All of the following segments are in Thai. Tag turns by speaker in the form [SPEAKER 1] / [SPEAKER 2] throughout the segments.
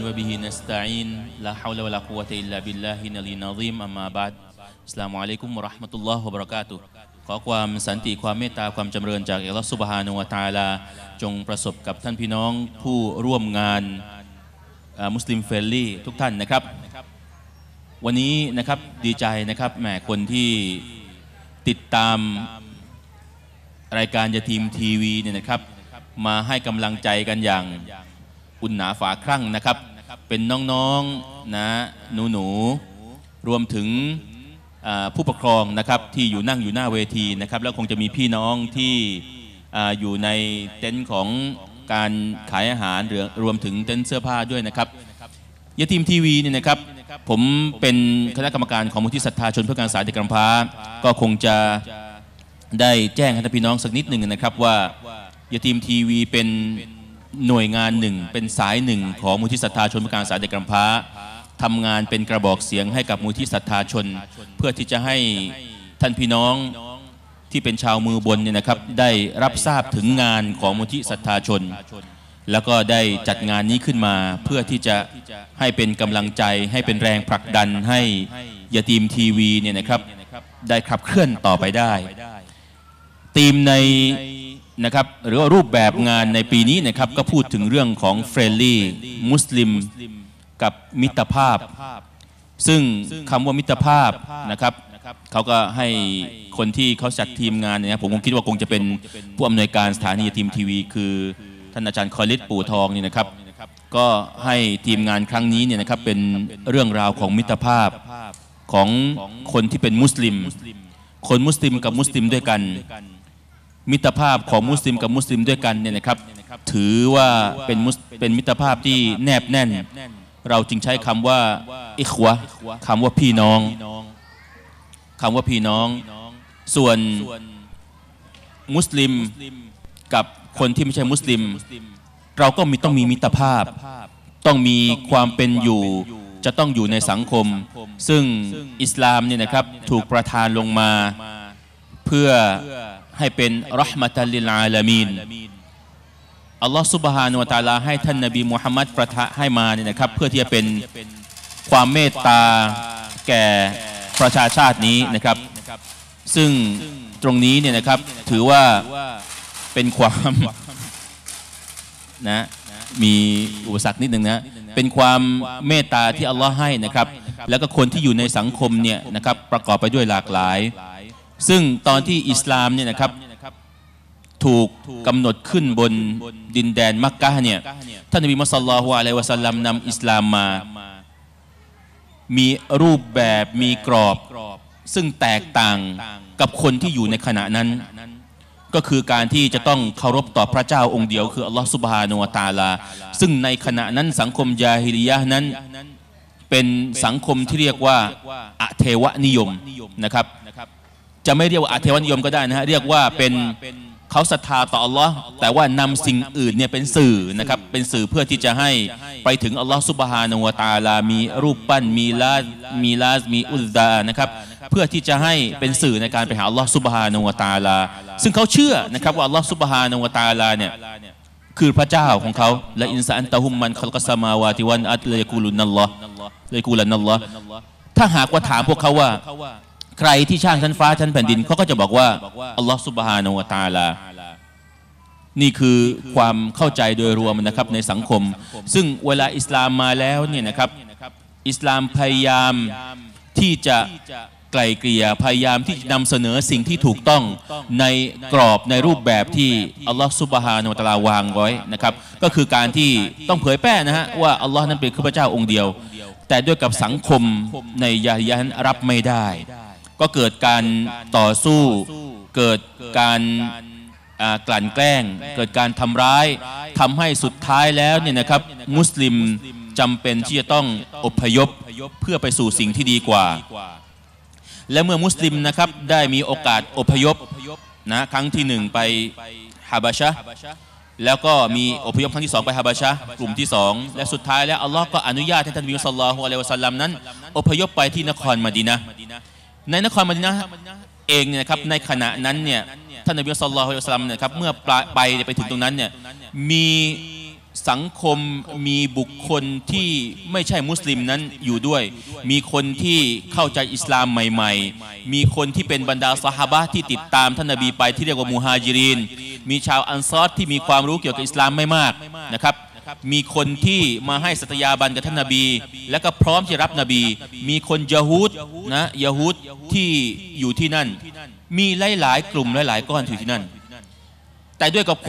[SPEAKER 1] وبه نستعين لا حول ولا قوة إلا بالله العلي العظيم أما بعد السلام عليكم ورحمة الله وبركاته ขอความสันติความเมตตาความจำเริญจากอัลลอฮฺซุบฮานะฮูวะตะอาลาจงประสบกับท่านพี่น้องผู้ร่วมงานมุสลิมเฟรนลี่ทุกท่านนะครับวันนี้นะครับดีใจนะครับแหมคนที่ติดตามรายการยะทีมทีวีเนี่ยนะครับมาให้กำลังใจกันอย่างอุ่นหนาฝาครั่งนะครับเป็นน้องๆนะหนูๆรวมถึงผู้ปกครองนะครับที่อยู่นั่งอยู่หน้าเวทีนะครับแล้วคงจะมีพี่น้องที่อยู่ในเต็นท์ของการขายอาหารรวมถึงเต็นท์เสื้อผ้าด้วยนะครับยะทีมทีวีเนี่ยนะครับผมเป็นคณะกรรมการของมูลที่ศรัทธาชนเพื่อการศึกษาเด็กกำพร้าก็คงจะได้แจ้งให้ท่านพี่น้องสักนิดหนึ่งนะครับว่ายะทีมทีวีเป็นหน่วยงานหนึ่งเป็นสายหนึ่งของมูลที่ศรัทธาชนเพื่อการศึกษาเด็กกำพร้าทำงานเป็นกระบอกเสียงให้กับมูลที่ศรัทธาชนเพื่อที่จะให้ท่านพี่น้องที่เป็นชาวมือบนเนี่ยนะครับได้รับทราบถึงงานของมูลที่ศรัทธาชนแล้วก็ได้จัดงานนี้ขึ้นมาเพื่อที่จะให้เป็นกำลังใจให้เป็นแรงผลักดันให้ยะทีมทีวีเนี่ยนะครับได้ขับเคลื่อนต่อไปได้ธีมในนะครับหรือว่ารูปแบบงานในปีนี้นะครับก็พูดถึงเรื่องของเฟรนลี่มุสลิมกับมิตรภาพซึ่งคำว่ามิตรภาพนะครับเขาก็ให้คนที่เขาจัดทีมงานเนี่ยผมคงคิดว่าคงจะเป็นผู้อำนวยการสถานีทีมทีวีคือท่านอาจารย์คอลิดปู่ทองนี่นะครับก็ให้ทีมงานครั้งนี้เนี่ยนะครับเป็นเรื่องราวของมิตรภาพของคนที่เป็นมุสลิมคนมุสลิมกับมุสลิมด้วยกันมิตรภาพของมุสลิมกับมุสลิมด้วยกันเนี่ยนะครับถือว่าเป็นมิตรภาพที่แนบแน่นเราจึงใช้คำว่าอิควะคำว่าพี่น้องคำว่าพี่น้องส่วนมุสลิมกับคนที่ไม่ใช่มุสลิมเราก็ต้องมีมิตรภาพต้องมีความเป็นอยู่จะต้องอยู่ในสังคมซึ่งอิสลามเนี่ยนะครับถูกประทานลงมาเพื่อให้เป็นเราะห์มะตัลลิลอาลามีนอัลลอฮฺซุบฮานะฮูวะตะอาลาให้ท่านนบีมุฮัมมัดประทานให้มาเนี่ยนะครับเพื่อที่จะเป็นความเมตตาแก่ประชาชาตินี้นะครับซึ่งตรงนี้เนี่ยนะครับถือว่าเป็นความนะมีอุปสรรคนิดหนึ่งนะเป็นความเมตตาที่อัลลอฮ์ให้นะครับแล้วก็คนที่อยู่ในสังคมเนี่ยนะครับประกอบไปด้วยหลากหลายซึ่งตอนที่อิสลามเนี่ยนะครับถูกกำหนดขึ้นบนดินแดนมักกะฮ์เนี่ยท่านนบีมุฮัมมัดศ็อลลัลลอฮุอะลัยฮิวะซัลลัมนำอิสลามมามีรูปแบบมีกรอบซึ่งแตกต่างกับคนที่อยู่ในขณะนั้นก็คือการที่จะต้องเคารพต่อพระเจ้าองค์เดียวคืออัลลอฮฺซุบฮานะฮูวะตะอาลาซึ่งในขณะนั้นสังคมญาฮิลิยะห์นั้นเป็นสังคมที่เรียกว่าอะเทวนิยมนะครับจะไม่เรียกว่าอะเทวนิยมก็ได้นะฮะเรียกว่าเป็นเขาศรัทธาต่ออัลลอฮ์แต่ว่านำสิ่งอื่นเนี่ยเป็นสื่อนะครับเป็นสื่อเพื่อที่จะให้ไปถึงอัลลอฮ์ซุบฮานะฮูวะตะอาลามีรูปปั้นมีลาซมีอุซดานะครับเพื่อที่จะให้เป็นสื่อในการไปหาอัลลอฮ์ซุบฮานะฮูวะตะอาลาซึ่งเขาเชื่อนะครับว่าอัลลอฮ์ซุบฮานะฮูวะตะอาลาเนี่ยคือพระเจ้าของเขาและอินซาอันตะฮุมมันคัลกัสสมาวาติวันอัตละยะกูลุนัลลอฮ์ละยะกูลุนัลลอฮ์ถ้าหากว่าถามพวกเขาว่าใครที่ช่างชั้นฟ้าชั้นแผ่นดินเขาก็จะบอกว่าอัลลอฮ์ซุบฮานะฮูวะตะอาลานี่คือความเข้าใจโดยรวมนะครับในสังคมซึ่งเวลาอิสลามมาแล้วเนี่ยนะครับอิสลามพยายามที่จะไกล่เกลี่ยพยายามที่จะนำเสนอสิ่งที่ถูกต้องในกรอบในรูปแบบที่อัลลอฮฺซุบฮานะฮูวะตะอาลาวางไว้นะครับก็คือการที่ต้องเผยแพร่นะฮะว่าอัลลอฮ์นั้นเป็นพระเจ้าองค์เดียวแต่ด้วยกับสังคมในญาฮิลิยะห์รับไม่ได้ก็เกิดการต่อสู้เกิดการกลั่นแกล้งเกิดการทำร้ายทำให้สุดท้ายแล้วเนี่ยนะครับมุสลิมจำเป็นที่จะต้องอพยพเพื่อไปสู่สิ่งที่ดีกว่าและเมื่อมุสลิมนะครับได้มีโอกาสอพยพนะครั้งที่หนึ่งไปฮะบะชะห์แล้วก็มีอพยพครั้งที่สองไปฮะบะชะห์กลุ่มที่สองและสุดท้ายแล้วอัลลอฮ์ก็อนุญาตให้ท่านนบีศ็อลลัลลอฮุอะลัยฮิวะซัลลัมนั้นอพยพไปที่นครมะดีนะห์ในนครมะดีนะห์เองเนี่ยนะครับในขณะนั้นเนี่ยท่านนบีศ็อลลัลลอฮุอะลัยฮิวะซัลลัมเนี่ยครับเมื่อไปถึงตรงนั้นเนี่ยมีสังคมมีบุคคลที่ไม่ใช่มุสลิมนั้นอยู่ด้วยมีคนที่เข้าใจอิสลามใหม่ๆมีคนที่เป็นบรรดาซอฮาบะห์ที่ติดตามท่านนบีไปที่เรียกว่ามุฮาญิรินมีชาวอันซอรที่มีความรู้เกี่ยวกับอิสลามไม่มากนะครับมีคนที่มาให้สัตยาบันกับท่านนบีและก็พร้อมจะรับนบีมีคนยะฮูดนะยะฮูดที่อยู่ที่นั่นมีหลายๆกลุ่มหลายๆก้อนอยู่ที่นั่นแต่ด้วยกับ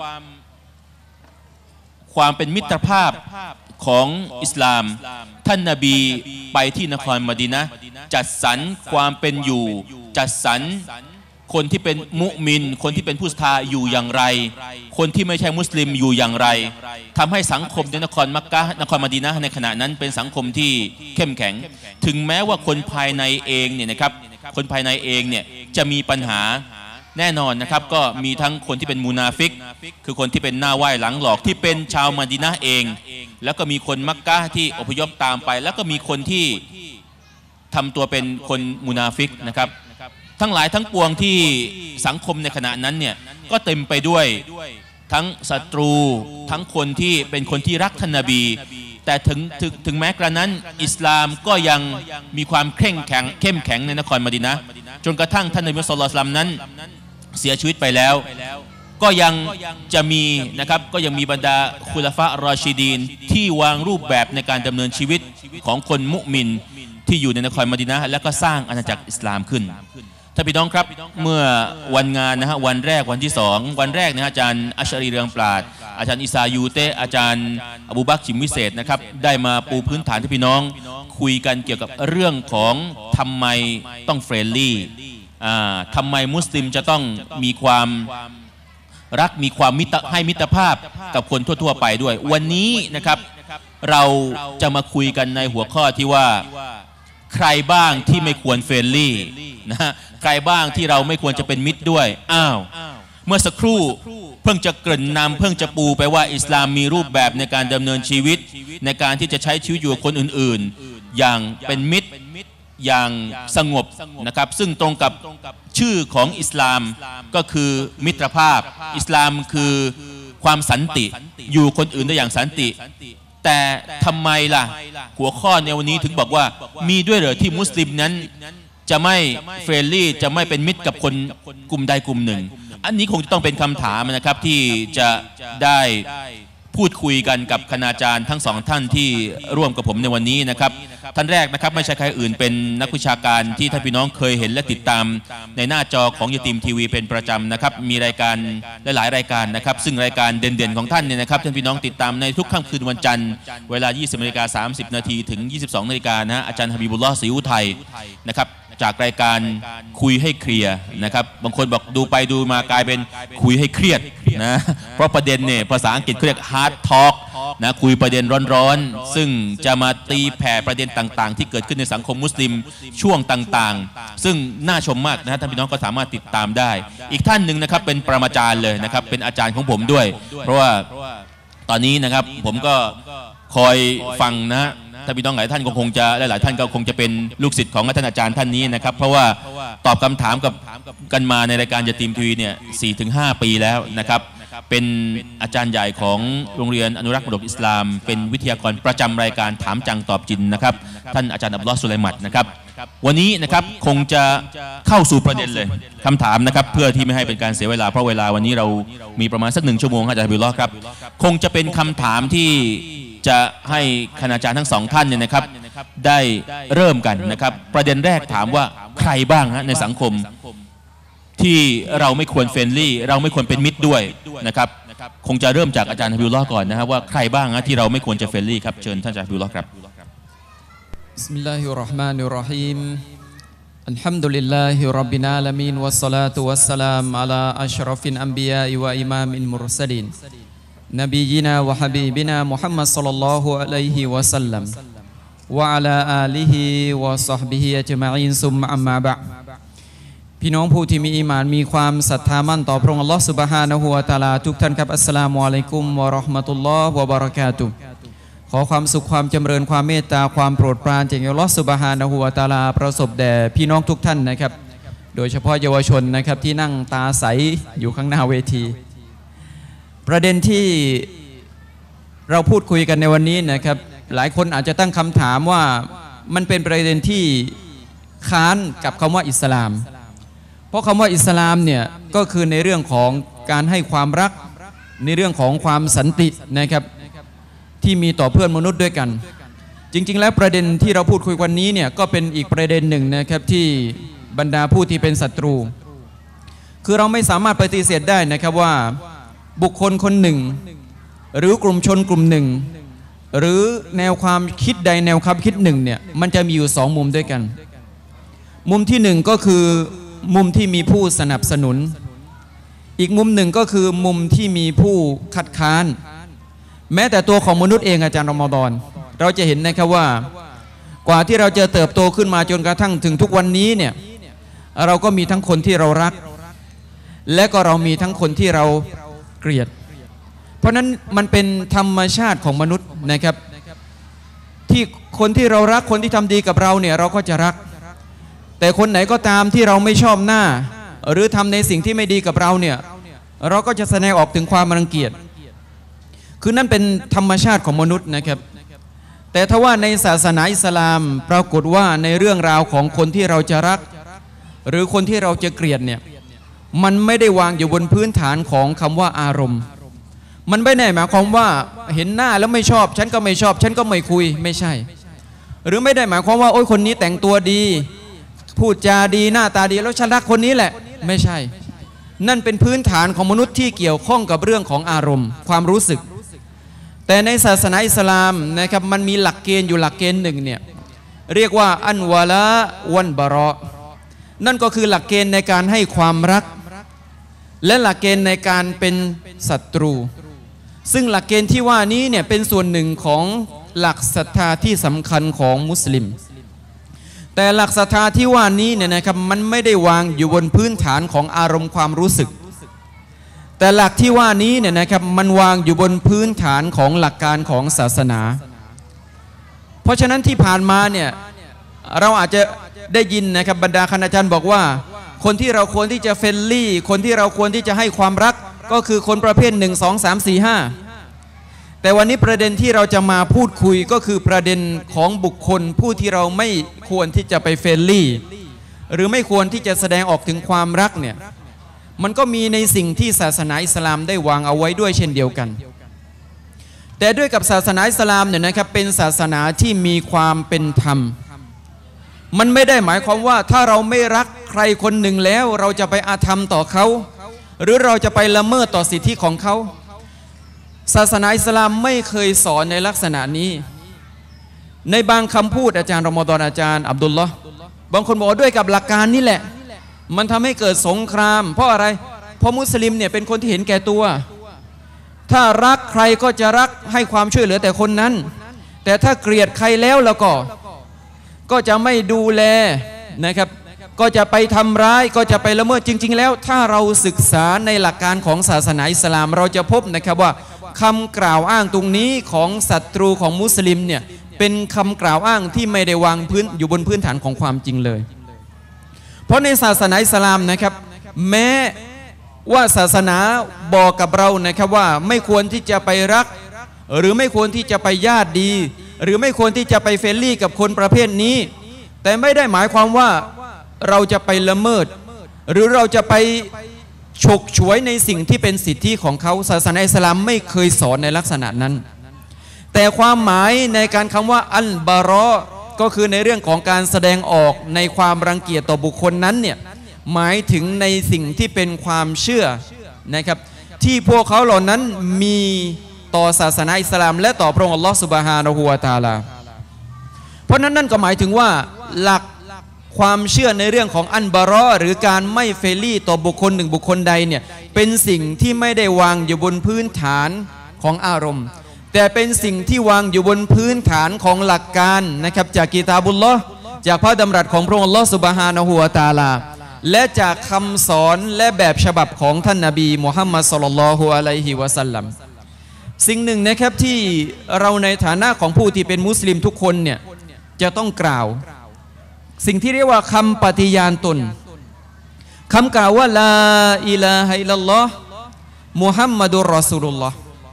[SPEAKER 1] ความเป็นมิตรภาพของอิสลามท่านนบีไปที่นครมะดีนะห์จัดสรรความเป็นอยู่จัดสรรคนที่เป็นมุมินคนที่เป็นผู้ศรัทธาอยู่อย่างไรคนที่ไม่ใช่มุสลิมอยู่อย่างไรทำให้สังคมในนครมักกะฮ์นครมะดีนะห์ในขณะนั้นเป็นสังคมที่เข้มแข็งถึงแม้ว่าคนภายในเองเนี่ยนะครับคนภายในเองเนี่ยจะมีปัญหาแน่นอนนะครับก็มีทั้งคนที่เป็นมุนาฟิกคือคนที่เป็นหน้าไหว้หลังหลอกที่เป็นชาวมะดีนะห์เองแล้วก็มีคนมักกะฮ์ที่อพยพตามไปแล้วก็มีคนที่ทำตัวเป็นคนมุนาฟิกนะครับทั้งหลายทั้งปวงที่สังคมในขณะนั้นเนี่ยก็เต็มไปด้วยทั้งศัตรูทั้งคนที่เป็นคนที่รักท่านนบีแต่ถึงแม้กระนั้นอิสลามก็ยังมีความเข้มแข็งในนครมะดีนะห์จนกระทั่งท่านนบีศ็อลลัลลอฮุอะลัยฮิวะซัลลัมนั้นเสียชีวิตไปแล้วก็ยังจะมีนะครับก็ยังมีบรรดาคุลาฟะรอชิดีนที่วางรูปแบบในการดำเนินชีวิตของคนมุมินที่อยู่ในนครมะดีนะห์และก็สร้างอาณาจักรอิสลามขึ้นท่านพี่น้องครับเมื่อวันงานนะฮะวันแรกวันที่2วันแรกนะอาจารย์อัชรีเรืองปราดอาจารย์อิสายูเตอาจารย์อบูบักร ชิมวิเศษนะครับได้มาปูพื้นฐานที่พี่น้องคุยกันเกี่ยวกับเรื่องของทำไมต้องเฟรนลี่ทำไมมุสลิมจะต้องมีความรักมีความให้มิตรภาพกับคนทั่วๆไปด้วยวันนี้นะครับเราจะมาคุยกันในหัวข้อที่ว่าใครบ้างที่ไม่ควรเฟรนลี่นะใครบ้างที่เราไม่ควรจะเป็นมิตรด้วยเมื่อสักครู่เพิ่งจะเกริ่นนำเพิ่งจะปูไปว่าอิสลามมีรูปแบบในการดำเนินชีวิตในการที่จะใช้ชีวิตอยู่กับคนอื่นๆอย่างเป็นมิตรอย่างสงบนะครับซึ่งตรงกับชื่อของอิสลามก็คือมิตรภาพอิสลามคือความสันติอยู่คนอื่นได้อย่างสันติแต่ทำไมล่ะหัวข้อในวันนี้ถึงบอกว่ามีด้วยเหรอที่มุสลิมนั้นจะไม่เฟรนลี่จะไม่เป็นมิตรกับคนกลุ่มใดกลุ่มหนึ่งอันนี้คงจะต้องเป็นคำถามนะครับที่จะได้พูดคุยกันกับคณาจารย์ทั้งสองท่านที่ร่วมกับผมในวันนี้นะครับท่านแรกนะครับไม่ใช่ใครอื่นเป็นนักวิชาการที่ท่านพี่น้องเคยเห็นและติดตามในหน้าจอของยะตีมทีวีเป็นประจำนะครับมีรายการหลายรายการนะครับซึ่งรายการเด่นๆของท่านเนี่ยนะครับท่านพี่น้องติดตามในทุกค่ำคืนวันจันทร์เวลา 20:30 น.ถึง 22:00 น.นะอาจารย์ฮะบีบุลลอฮ์ ศรีอุทัยนะครับจากรายการคุยให้เคลียร์นะครับบางคนบอกดูไปดูมากลายเป็นคุยให้เครียดนะเพราะประเด็นเนี่ยภาษาอังกฤษเขาเรียก hard talk นะคุยประเด็นร้อนๆซึ่งจะมาตีแผ่ประเด็นต่างๆที่เกิดขึ้นในสังคมมุสลิมช่วงต่างๆซึ่งน่าชมมากนะท่านพี่น้องก็สามารถติดตามได้อีกท่านหนึ่งนะครับเป็นปรมาจารย์เลยนะครับเป็นอาจารย์ของผมด้วยเพราะว่าตอนนี้นะครับผมก็คอยฟังนะท่านพี่น้องหลายท่านก็คงจะหลายๆท่านก็คงจะเป็นลูกศิษย์ของท่านอาจารย์ท่านนี้นะครับเพราะว่าตอบคำถามกับกันมาในรายการยะตีมทีวีเนี่ย 4-5 ปีแล้วนะครับเป็นอาจารย์ใหญ่ของโรงเรียนอนุรักษ์มรดกอิสลามเป็นวิทยากรประจำรายการถามจังตอบจินนะครับท่านอาจารย์อับดุลลอฮ์ สุไลมัดนะครับวันนี้นะครับคงจะเข้าสู่ประเด็นเลยคำถามนะครับเพื่อที่ไม่ให้เป็นการเสียเวลาเพราะเวลาวันนี้เรามีประมาณสัก1 ชั่วโมงอาจารย์อับดุลลอฮ์ครับคงจะเป็นคำถามที่จะให้คณาจารย์ทั้งสองท่านเนี่ยนะครับได้เริ่มกันนะครับประเด็นแรกถามว่าใครบ้างฮะในสังคมที่เราไม่ควรเฟรนลี่เราไม่ควรเป็นมิตรด้วยนะครับคงจะเริ่มจากอาจารย์ฮะบิบุลลอฮ์ก่อนนะครับว่าใครบ้างฮะที่เราไม่ควรจะเฟรนลี่ครับเชิญท่านอาจารย์ฮะบิบุลลอฮ์ครับ
[SPEAKER 2] บิสมิลลาฮิรเราะห์มานิรเราะฮีมอัลฮัมดุลิลลาฮิร็อบบิลอาลามีนวัสศอลาตุวัสสลามอะลาอัชรอฟิลอัมบิยาอิวะอิมามิลมุรสลีนนบียินาและฮะบีบินามุฮัมมัดศ็อลลัลลอฮุอะลัยฮิวะซัลลัมวะอะลาอาลิฮิวะศอฮบิฮิอัจมะอีนซุมมะอัมมาบะพี่น้องผู้ที่มีอีหมานมีความศรัทธามั่นต่อพระองค์อัลลอฮฺซุบฮานะฮูวะตะอาลาทุกท่านครับอัสสลามุอะลัยกุมวะเราะห์มะตุลลอฮ์วะบะเราะกาตุฮ์ขอความสุขความจำเริญความเมตตาความโปรดปรานจากอัลลอฮฺซุบฮานะฮูวะตะอาลาประสบแด่พี่น้องทุกท่านนะครับโดยเฉพาะเยาวชนนะครับที่นั่งตาใสอยู่ข้างหน้าเวทีประเด็นที่เราพูดคุยกันในวันนี้นะครับหลายคนอาจจะตั้งคำถามว่ามันเป็นประเด็นที่ค้านกับคำว่าอิสลามเพราะคำว่าอิสลามเนี่ยก็คือในเรื่องของการให้ความรักในเรื่องของความสันตินะครับที่มีต่อเพื่อนมนุษย์ด้วยกันจริงๆแล้วประเด็นที่เราพูดคุยวันนี้เนี่ยก็เป็นอีกประเด็นหนึ่งนะครับที่บรรดาผู้ที่เป็นศัตรูคือเราไม่สามารถปฏิเสธได้นะครับว่าบุคคลคนหนึ่งหรือกลุ่มชนกลุ่มหนึ่งหรือแนวความคิดใดแนวความคิดหนึ่งเนี่ยมันจะมีอยู่สองมุมด้วยกันมุมที่หนึ่งก็คือมุมที่มีผู้สนับสนุนอีกมุมหนึ่งก็คือมุมที่มีผู้คัดค้านแม้แต่ตัวของมนุษย์เองอาจารย์รอมฎอนเราจะเห็นนะครับว่ากว่าที่เราจะเติบโตขึ้นมาจนกระทั่งถึงทุกวันนี้เนี่ยเราก็มีทั้งคนที่เรารักและก็เรามีทั้งคนที่เราเกลียดเพราะนั้นมันเป็นธรรมชาติของมนุษย์นะครับที่คนที่เรารักคนที่ทำดีกับเราเนี่ยเราก็จะรักแต่คนไหนก็ตามที่เราไม่ชอบหน้าหรือทำในสิ่งที่ไม่ดีกับเราเนี่ยเราก็จะแสดงออกถึงความรังเกียจคือนั่นเป็นธรรมชาติของมนุษย์นะครับแต่ถ้าว่าในศาสนาอิสลามปรากฏว่าในเรื่องราวของคนที่เราจะรักหรือคนที่เราจะเกลียดเนี่ยมันไม่ได้วางอยู่บนพื้นฐานของคำว่าอารมณ์มันไม่ได้หมายความว่าเห็นหน้าแล้วไม่ชอบฉันก็ไม่ชอบฉันก็ไม่คุยไม่ใช่หรือไม่ได้หมายความว่าโอ้ยคนนี้แต่งตัวดีพูดจาดีหน้าตาดีแล้วฉันรักคนนี้แหละไม่ใช่นั่นเป็นพื้นฐานของมนุษย์ที่เกี่ยวข้องกับเรื่องของอารมณ์ความรู้สึกแต่ในศาสนาอิสลามนะครับมันมีหลักเกณฑ์อยู่หลักเกณฑ์หนึ่งเนี่ยเรียกว่าอันวะละวันบะเราะนั่นก็คือหลักเกณฑ์ในการให้ความรักและหลักเกณฑ์ในการเป็นศัตรูซึ่งหลักเกณฑ์ที่ว่านี้เนี่ยเป็นส่วนหนึ่งของหลักศรัทธาที่สำคัญของมุสลิมแต่หลักศรัทธาที่ว่านี้เนี่ยนะครับมันไม่ได้วางอยู่บนพื้นฐานของอารมณ์ความรู้สึกแต่หลักที่ว่านี้เนี่ยนะครับมันวางอยู่บนพื้นฐานของหลักการของศาสนาเพราะฉะนั้นที่ผ่านมาเนี่ยเราอาจจะได้ยินนะครับบรรดาคณาจารย์บอกว่าคนที่เราควรที่จะเฟรนลี่คนที่เราควรที่จะให้ความรักก็คือคนประเภท1 2 3 4 5แต่วันนี้ประเด็นที่เราจะมาพูดคุยก็คือประเด็นของบุคคลผู้ที่เราไม่ควรที่จะไปเฟรนลี่หรือไม่ควรที่จะแสดงออกถึงความรักเนี่ยมันก็มีในสิ่งที่ศาสนาอิสลามได้วางเอาไว้ด้วยเช่นเดียวกันแต่ด้วยกับศาสนาอิสลามเนี่ยนะครับเป็นศาสนาที่มีความเป็นธรรมมันไม่ได้หมายความว่าถ้าเราไม่รักใครคนหนึ่งแล้วเราจะไปอาธรรมต่อเขาหรือเราจะไปละเมิดต่อสิทธิของเขาศาสนาอิสลามไม่เคยสอนในลักษณะนี้ในบางคำพูดอาจารย์รอมฎอนอาจารย์อับดุลลอฮ์บางคนบอกด้วยกับหลักการนี่แหละมันทำให้เกิดสงครามเพราะอะไรเพราะมุสลิมเนี่ยเป็นคนที่เห็นแก่ตัวถ้ารักใครก็จะรักให้ความช่วยเหลือแต่คนนั้นแต่ถ้าเกลียดใครแล้วก็จะไม่ดูแลนะครับก็จะไปทำร้ายก็จะไปละเมิดจริงๆแล้วถ้าเราศึกษาในหลักการของศาสนาอิสลามเราจะพบนะครับว่าคำกล่าวอ้างตรงนี้ของศัตรูของมุสลิมเนี่ยเป็นคำกล่าวอ้างที่ไม่ได้วางพื้นอยู่บนพื้นฐานของความจริงเลยเพราะในศาสนาอิสลามนะครับแม้ว่าศาสนาบอกกับเรานะครับว่าไม่ควรที่จะไปรักหรือไม่ควรที่จะไปญาติดีหรือไม่ควรที่จะไปเฟรนลี่กับคนประเภทนี้แต่ไม่ได้หมายความว่าเราจะไปละเมิดหรือเราจะไปฉกฉวยในสิ่งที่เป็นสิทธิของเขาศาสนาอิสลามไม่เคยสอนในลักษณะนั้นแต่ความหมายในการคำว่าอัลบะเราะก็คือในเรื่องของการแสดงออกในความรังเกียจต่อบุคคลนั้นเนี่ยหมายถึงในสิ่งที่เป็นความเชื่อนะครับที่พวกเขาเหล่านั้นมีต่อศาสนาอิสลามและต่อพระองค์อัลลอฮฺซุบฮานะฮูวะตะอาลาเพราะนั้นนั่นก็หมายถึงว่าหลักความเชื่อในเรื่องของอันบะเราะหรือการไม่เฟรนลี่ต่อบุคคลหนึ่งบุคคลใดเนี่ยเป็นสิ่งที่ไม่ได้วางอยู่บนพื้นฐานของอารมณ์แต่เป็นสิ่งที่วางอยู่บนพื้นฐานของหลักการนะครับจากกิตาบุลลอฮ์จากพระดำรัสของพระองค์อัลลอฮฺซุบฮานะฮูวะตะอาลาและจากคำสอนและแบบฉบับของท่านนบีมุฮัมมัดศ็อลลัลลอฮุอะลัยฮิวะซัลลัมสิ่งหนึ่งนะครับที่เราในฐานะของผู้ที่เป็นมุสลิมทุกคนเนี่ยจะต้องกล่าวสิ่งที่เรียกว่าคำปฏิญาณตนคำกล่าวว่าลาอิลาฮะอิลลัลลอฮ์มุฮัมมัดุรรอซูลุลลอฮ์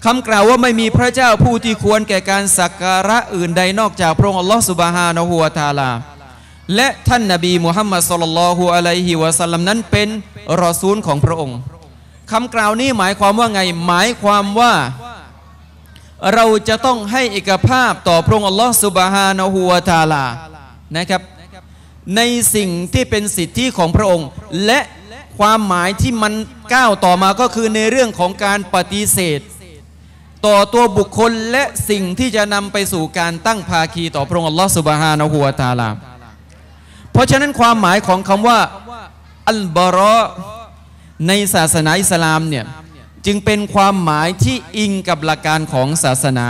[SPEAKER 2] คำกล่าวว่าไม่มีพระเจ้าผู้ที่ควรแก่การสักการะอื่นใดนอกจากพระองค์อัลลอฮฺซุบฮานะฮูวะตะอาลาและท่านนบีมุฮัมมัดศ็อลลัลลอฮุอะลัยฮิวะซัลลัมนั้นเป็นรอซูลของพระองค์คำกล่าวนี้หมายความว่าไงหมายความว่าเราจะต้องให้เอกภาพต่อพระองค์อัลลอฮฺซุบฮานะฮูวะตะอาลานะครับในสิ่งที่เป็นสิทธิของพระองค์และความหมายที่มันก้าวต่อมาก็คือในเรื่องของการปฏิเสธต่อตัวบุคคลและสิ่งที่จะนำไปสู่การตั้งภาคีต่อพระองค์อัลลอฮฺซุบฮานะฮูวะตะอาลาเพราะฉะนั้นความหมายของคำว่าอัลบารอในศาสนาอิสลามเนี่ยจึงเป็นความหมายที่อิงกับหลักการของศาสนา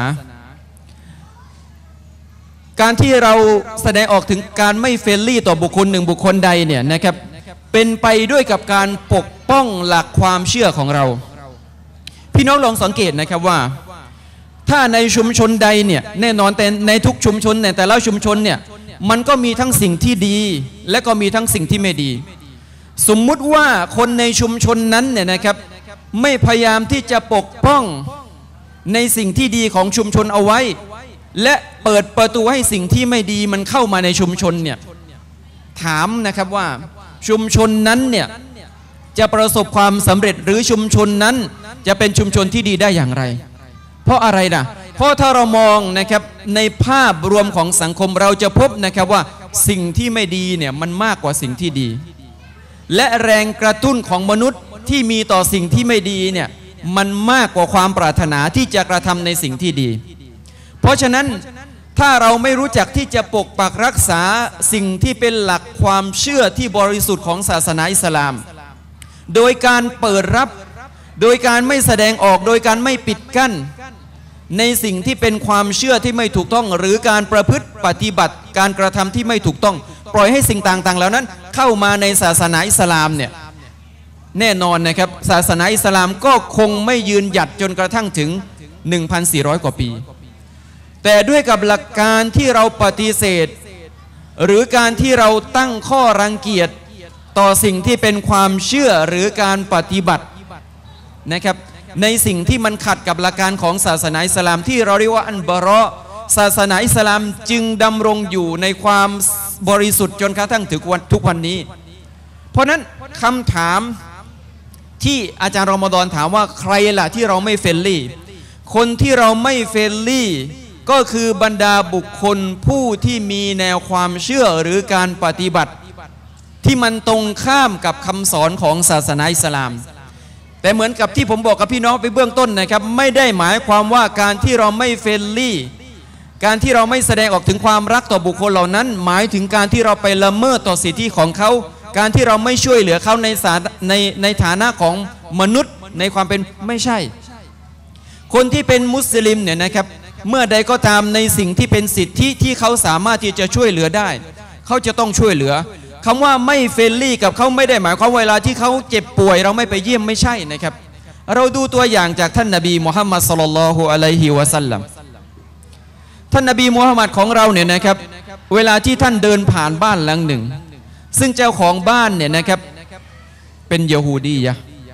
[SPEAKER 2] การที่เราแสดงออกถึงการไม่เฟรนลี่ต่อบุคคลหนึ่งบุคคลใดเนี่ยนะครับเป็นไปด้วยกับการปกป้องหลักความเชื่อของเราพี่น้องลองสังเกตนะครับว่าถ้าในชุมชนใดเนี่ยแน่นอนแต่ในทุกชุมชนเนี่ยแต่ละชุมชนเนี่ยมันก็มีทั้งสิ่งที่ดีและก็มีทั้งสิ่งที่ไม่ดีสมมุติว่าคนในชุมชนนั้นเนี่ยนะครับไม่พยายามที่จะปกป้องในสิ่งที่ดีของชุมชนเอาไว้และเปิดประตูให้สิ่งที่ไม่ดีมันเข้ามาในชุมชนเนี่ยถามนะครับว่าชุมชนนั้นเนี่ยจะประสบความสำเร็จหรือชุมชนนั้นจะเป็นชุมชนที่ดีได้อย่างไรเพราะอะไรนะเพราะถ้าเรามองนะครับในภาพรวมของสังคมเราจะพบนะครับว่าสิ่งที่ไม่ดีเนี่ยมันมากกว่าสิ่งที่ดีและแรงกระตุ้นของมนุษย์ที่มีต่อสิ่งที่ไม่ดีเนี่ยมันมากกว่าความปรารถนาที่จะกระทำในสิ่งที่ดีเพราะฉะนั้นถ้าเราไม่รู้จักที่จะปกปักรักษาสิ่งที่เป็นหลักความเชื่อที่บริสุทธิ์ของศาสนาอิสลามโดยการเปิดรับโดยการไม่แสดงออกโดยการไม่ปิดกั้นในสิ่งที่เป็นความเชื่อที่ไม่ถูกต้องหรือการประพฤติปฏิบัติการกระทำที่ไม่ถูกต้องปล่อยให้สิ่งต่างๆเหล่านั้นเข้ามาในศาสนาอิสลามเนี่ยแน่นอนนะครับศาสนาอิสลามก็คงไม่ยืนหยัดจนกระทั่งถึง 1,400 กว่าปีแต่ด้วยกับหลักการที่เราปฏิเสธหรือการที่เราตั้งข้อรังเกียจต่อสิ่งที่เป็นความเชื่อหรือการปฏิบัตินะครับในสิ่งที่มันขัดกับหลักการของศาสนาอิสลามที่เราเรียกว่าอันบารอศาสนาอิสลามจึงดำรงอยู่ในความบริสุทธิ์จนกระทั่งถึงทุกวันนี้เพราะนั้นคำถามที่อาจารย์รอมฎอนถามว่าใครล่ะที่เราไม่เฟรนลี่คนที่เราไม่เฟรนลี่ก็คือบรรดาบุคคลผู้ที่มีแนวความเชื่อหรือการปฏิบัติที่มันตรงข้ามกับคำสอนของศาสนาอิสลามแต่เหมือนกับที่ผมบอกกับพี่น้องไปเบื้องต้นนะครับไม่ได้หมายความว่าการที่เราไม่เฟรนลี่การที่เราไม่แสดงออกถึงความรักต่อบุคคลเหล่านั้นหมายถึงการที่เราไปละเมิดต่อสิทธิของเขาการที่เราไม่ช่วยเหลือเขาในฐานะของมนุษย์ในความเป็นไม่ใช่คนที่เป็นมุสลิมเนี่ยนะครับเมื่อใดก็ตามในสิ่งที่เป็นสิทธิที่เขาสามารถที่จะช่วยเหลือได้เขาจะต้องช่วยเหลือคำว่าไม่เฟรนลี่กับเขาไม่ได้หมายความเวลาที่เขาเจ็บป่วยเราไม่ไปเยี่ยมไม่ใช่นะครับเราดูตัวอย่างจากท่านนบีมุฮัมมัดศ็อลลัลลอฮุอะลัยฮิวะซัลลัมท่านนบีมุฮัมมัดของเราเนี่ยนะครับเวลาที่ท่านเดินผ่านบ้านหลังหนึ่งซึ่งเจ้าของบ้านเนี่ยนะครับเป็นยะฮูดี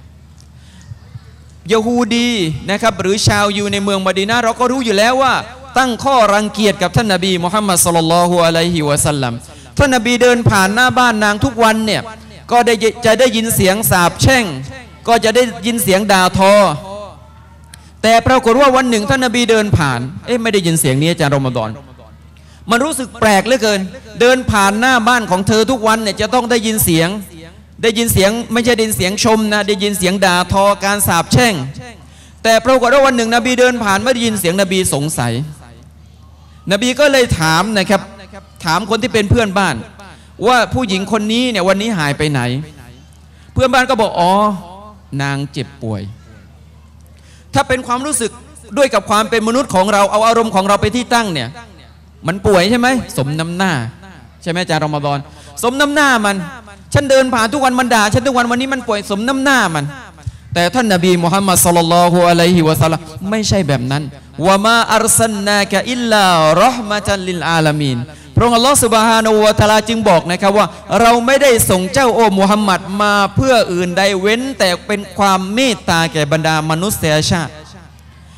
[SPEAKER 2] นะครับหรือชาวอยู่ในเมืองมะดีนะห์เราก็รู้อยู่แล้วว่าตั้งข้อรังเกียจกับท่านนบีมุฮัมมัดศ็อลลัลลอฮุอะลัยฮิวะซัลลัมท่านนบีเดินผ่านหน้าบ้านนางทุกวันเนี่ยก็จะได้ยินเสียงสาปแช่งก็จะได้ยินเสียงด่าทอแต่ปรากฏว่าวันหนึ่งท่านนบีเดินผ่านไม่ได้ยินเสียงนี้อาจารย์รอมฎอนมันรู้สึกแปลกเหลือเกินเดินผ่านหน้าบ้านของเธอทุกวันเนี่ยจะต้องได้ยินเสียงไม่ใช่ได้ยินเสียงชมนะได้ยินเสียงด่าทอการสาปแช่งแต่ปรากฏว่าวันหนึ่งนบีเดินผ่านไม่ได้ยินเสียงนบีสงสัยนบีก็เลยถามนะครับถามคนที่เป็นเพื่อนบ้านว่าผู้หญิงคนนี้เนี่ยวันนี้หายไปไหนเพื่อนบ้านก็บอกนางเจ็บป่วยถ้าเป็นความรู้สึกด้วยกับความเป็นมนุษย์ของเราเอาอารมณ์ของเราไปที่ตั้งเนี่ยมันป่วยใช่ไหมสมน้ำหน้าใช่ไหมอาจารย์รอมฎอนสมน้ำหน้ามันฉันเดินผ่านทุกวันมันด่าฉันทุกวันนี้มันป่วยสมน้ำหน้ามันแต่ท่านนบีมุฮัมมัดศ็อลลัลลอฮุอะลัยฮิวะซัลลัมไม่ใช่แบบนั้นวะมาอัรซัลนากะอิลลาเราะห์มะตัลลิลอาลามีนพระองค์อัลลอฮฺซุบฮานะฮูวะตะอาลาจึงบอกนะครับว่าเราไม่ได้ส่งเจ้าโอ้มุฮัมมัดมาเพื่ออื่นใดเว้นแต่เป็นความเมตตาแก่บรรดามนุษยชาติ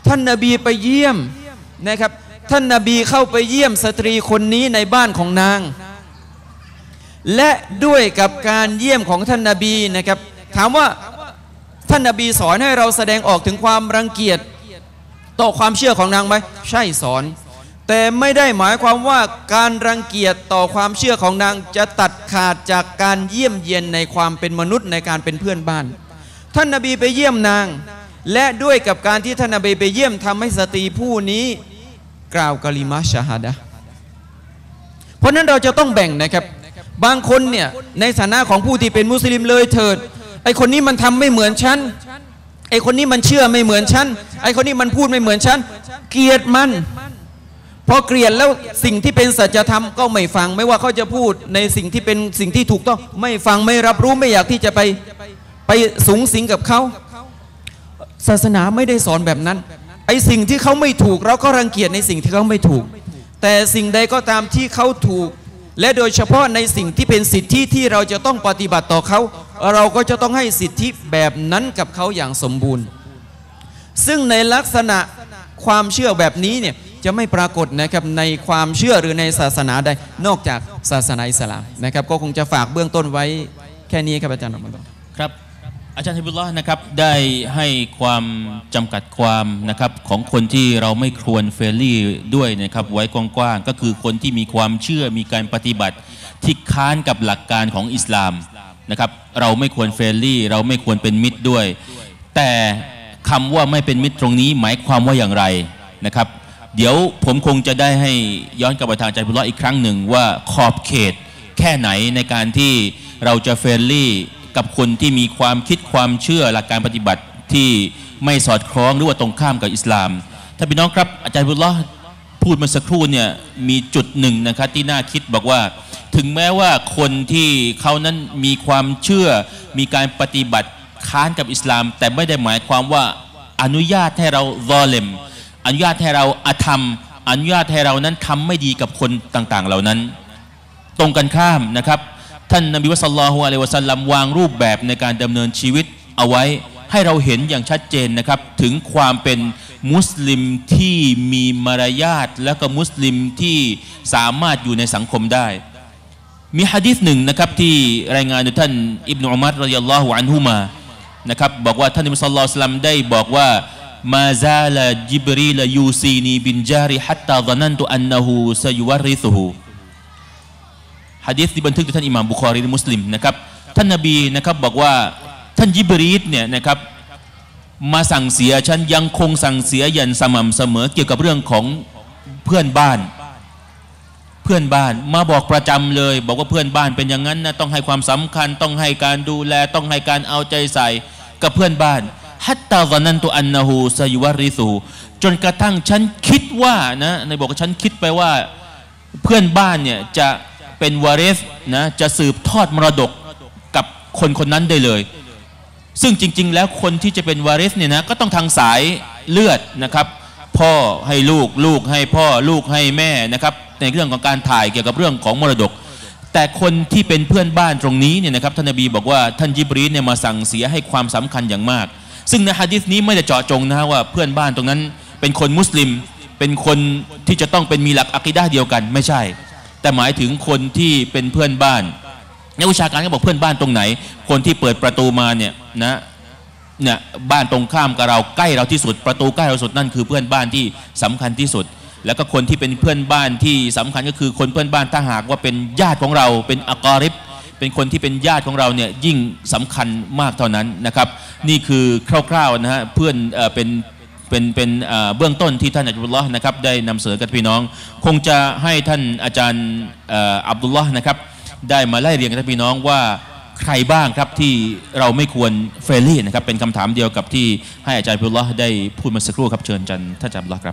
[SPEAKER 2] ท่านนบีไปเยี่ยมนะครับท่านนบีเข้าไปเยี่ยมสตรีคนนี้ในบ้านของนางและด้วยกับการเยี่ยมของท่านนบีนะครับถามว่าท่านนบีสอนให้เราแสดงออกถึงความรังเกียจต่อความเชื่อของนางไหมใช่สอนแต่ไม่ได้หมายความว่าการรังเกียจต่อความเชื่อของนางจะตัดขาดจากการเยี่ยมเยียนในความเป็นมนุษย์ในการเป็นเพื่อนบ้านท่านนบีไปเยี่ยมนางและด้วยกับการที่ท่านนบีไปเยี่ยมทำให้สตรีผู้นี้กล่าวกะลิมะชะฮาดะห์เพราะนั้นเราจะต้องแบ่งนะครับบางคนเนี่ยในฐานะของผู้ที่เป็นมุสลิมเลยเถิดไอคนนี้มันทำไม่เหมือนฉันไอคนนี้มันเชื่อไม่เหมือนฉันไอคนนี้มันพูดไม่เหมือนฉันเกลียดมันพอเกลียดแล้วสิ่งที่เป็นสัจธรรมก็ไม่ฟังไม่ว่าเขาจะพูดในสิ่งที่เป็นสิ่งที่ถูกต้องไม่ฟังไม่รับรู้ไม่อยากที่จะไปสูงสิงกับเขาศาสนาไม่ได้สอนแบบนั้นไอสิ่งที่เขาไม่ถูกเราก็รังเกียจในสิ่งที่เขาไม่ถูกแต่สิ่งใดก็ตามที่เขาถูกและโดยเฉพาะในสิ่งที่เป็นสิทธิที่เราจะต้องปฏิบัติต่อเขาเราก็จะต้องให้สิทธิแบบนั้นกับเขาอย่างสมบูรณ์ซึ่งในลักษณะความเชื่อแบบนี้เนี่ยจะไม่ปรากฏนะครับในความเชื่อหรือในศาสนาใดนอกจากศาสนาอิสลามนะครับก็คงจะฝากเบื้องต้นไว้แค่นี้ครับอาจารย์อับดุลลอฮ์
[SPEAKER 1] ครับอาจารย์ฮิบุลลอฮ์นะครับได้ให้ความจำกัดความนะครับของคนที่เราไม่ควรเฟรนลี่ด้วยนะครับไว้กว้างๆก็คือคนที่มีความเชื่อมีการปฏิบัติที่ค้านกับหลักการของอิสลามนะครับเราไม่ควรเฟรนลี่เราไม่ควรเป็นมิตรด้วยแต่คำว่าไม่เป็นมิตรตรงนี้หมายความว่าอย่างไรนะครับเดี๋ยวผมคงจะได้ให้ย้อนกลับไปทางอาจารย์ฮิบุลลอฮ์อีกครั้งหนึ่งว่าขอบเขตแค่ไหนในการที่เราจะเฟรนลี่กับคนที่มีความคิดความเชื่อหลักการปฏิบัติที่ไม่สอดคล้องหรือว่าตรงข้ามกับอิสลามท่านพี่น้องครับอาจารย์บุญล้อพูดเมื่อสักครู่เนี่ยมีจุดหนึ่งนะครับที่น่าคิดบอกว่าถึงแม้ว่าคนที่เขานั้นมีความเชื่อมีการปฏิบัติค้านกับอิสลามแต่ไม่ได้หมายความว่าอนุญาตให้เราซอเลมอนุญาตให้เราอธรรมอนุญาตให้เรานั้นทำไม่ดีกับคนต่างๆเหล่านั้นตรงกันข้ามนะครับท่านนบีศ็อลลัลลอฮุอะลัยฮิวะซัลลัมวางรูปแบบในการดำเนินชีวิตเอาไว้ให้เราเห็นอย่างชัดเจนนะครับถึงความเป็นมุสลิมที่มีมารยาทและก็มุสลิมที่สามารถอยู่ในสังคมได้มีหะดีษหนึ่งนะครับที่รายงานโดยท่านอิบนุอุมัรรอฎิยัลลอฮุอันฮุมานะครับบอกว่าท่านนบีศ็อลลัลลอฮุอะลัยฮิวะซัลลัมได้บอกว่ามาซาลจิบรีลยูซีนีบินจาริฮัตตาซะนันตุอันนะฮูซะยุวะริซุฮูหะดีษที่บันทึกโดยท่านอิหม่ามบุคอรีและมุสลิมนะครับท่านนบีนะครับบอกว่าท่านยิบรีลเนี่ยนะครับมาสั่งเสียฉันยังคงสั่งเสียอย่างสม่ำเสมอเกี่ยวกับเรื่องของเพื่อนบ้านมาบอกประจำเลยบอกว่าเพื่อนบ้านเป็นอย่างนั้นนะต้องให้ความสำคัญต้องให้การดูแลต้องให้การเอาใจใส่กับเพื่อนบ้านฮัตตาซะนันตุอันนะฮูซะยุวะริซุจนกระทั่งฉันคิดว่านะในบอกว่าฉันคิดไปว่าเพื่อนบ้านเนี่ยจะเป็นวาริสนะจะสืบทอดมรดกกับคนคนนั้นได้เลยซึ่งจริงๆแล้วคนที่จะเป็นวาริสเนี่ยนะก็ต้องทางสายเลือดนะครับพ่อให้ลูกลูกให้พ่อลูกให้แม่นะครับในเรื่องของการถ่ายเกี่ยวกับเรื่องของมรดกแต่คนที่เป็นเพื่อนบ้านตรงนี้เนี่ยนะครับท่านนบีบอกว่าท่านยิบรีลเนี่ยมาสั่งเสียให้ความสำคัญอย่างมากซึ่งในหะดีษนี้ไม่ได้เจาะจงนะว่าเพื่อนบ้านตรงนั้นเป็นคนมุสลิมเป็นคนที่จะต้องเป็นมีหลักอะกีดะห์เดียวกันไม่ใช่แต่หมายถึงคนที่เป็นเพื่อนบ้านนักวิชาการก็บอกเพื่อนบ้านตรงไหนคนที่เปิดประตูมาเนี่ยบ้านตรงข้ามกับเราใกล้เราที่สุดประตูใกล้เราสุดนั่นคือเพื่อนบ้านที่สำคัญที่สุดแล้วก็คนที่เป็นเพื่อนบ้านที่สำคัญก็คือคนเพื่อนบ้านถ้าหากว่าเป็นญาติของเราเป็นอักอริบเป็นคนที่เป็นญาติของเราเนี่ยยิ่งสำคัญมากเท่านั้นนะครับนี่คือคร่าวๆนะฮะเพื่อนเป็นเบื้องต้นที่ท่านอัจบุลลอฮ์นะครับได้นำเสนอกับพี่น้องคงจะให้ท่านอาจารย์อับดุลลอฮ์นะครับได้มาไล่เรียงกับพี่น้องว่าใครบ้างครับที่เราไม่ควรเฟรนลี่นะครับเป็นคำถามเดียวกับที่ให้อาจารย์อับดุลลอฮ์ได้พูดมาสักครู่ครับเชิญท่านอาจารย์อับดุลลอฮ์ครับ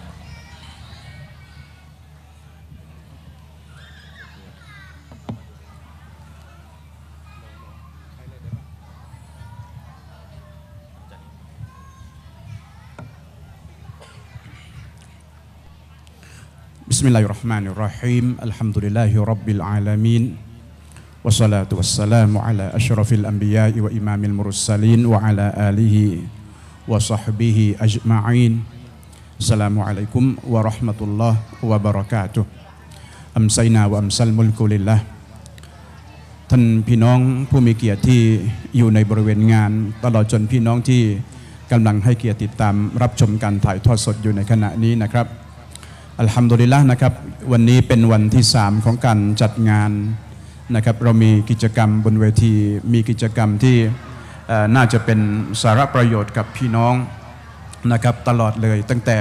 [SPEAKER 3] Bismillahirrahmanirrahim. Alhamdulillahi rabbil alamin. Wassalatu wassalamu ala asyrafil anbiya'i wa imamil mursalin wa ala alihi wa sahbihi ajma'in. อัสสลามุอะลัยกุมวะเราะห์มะตุลลอฮ์วะบะเราะกาตุฮ์อัมไซนาวะอัมซัลมุลกุลิลลาห์ท่านพี่น้องผู้มีเกียรติที่อยู่ในบริเวณงานตลอดจนพี่น้องที่กำลังให้เกียรติติดตามรับชมการถ่ายทอดสดอยู่ในขณะนี้นะครับอัลฮัมดุลิลละห์นะครับวันนี้เป็นวันที่3ของการจัดงานนะครับเรามีกิจกรรมบนเวทีมีกิจกรรมที่น่าจะเป็นสาระประโยชน์กับพี่น้องนะครับตลอดเลยตั้งแต่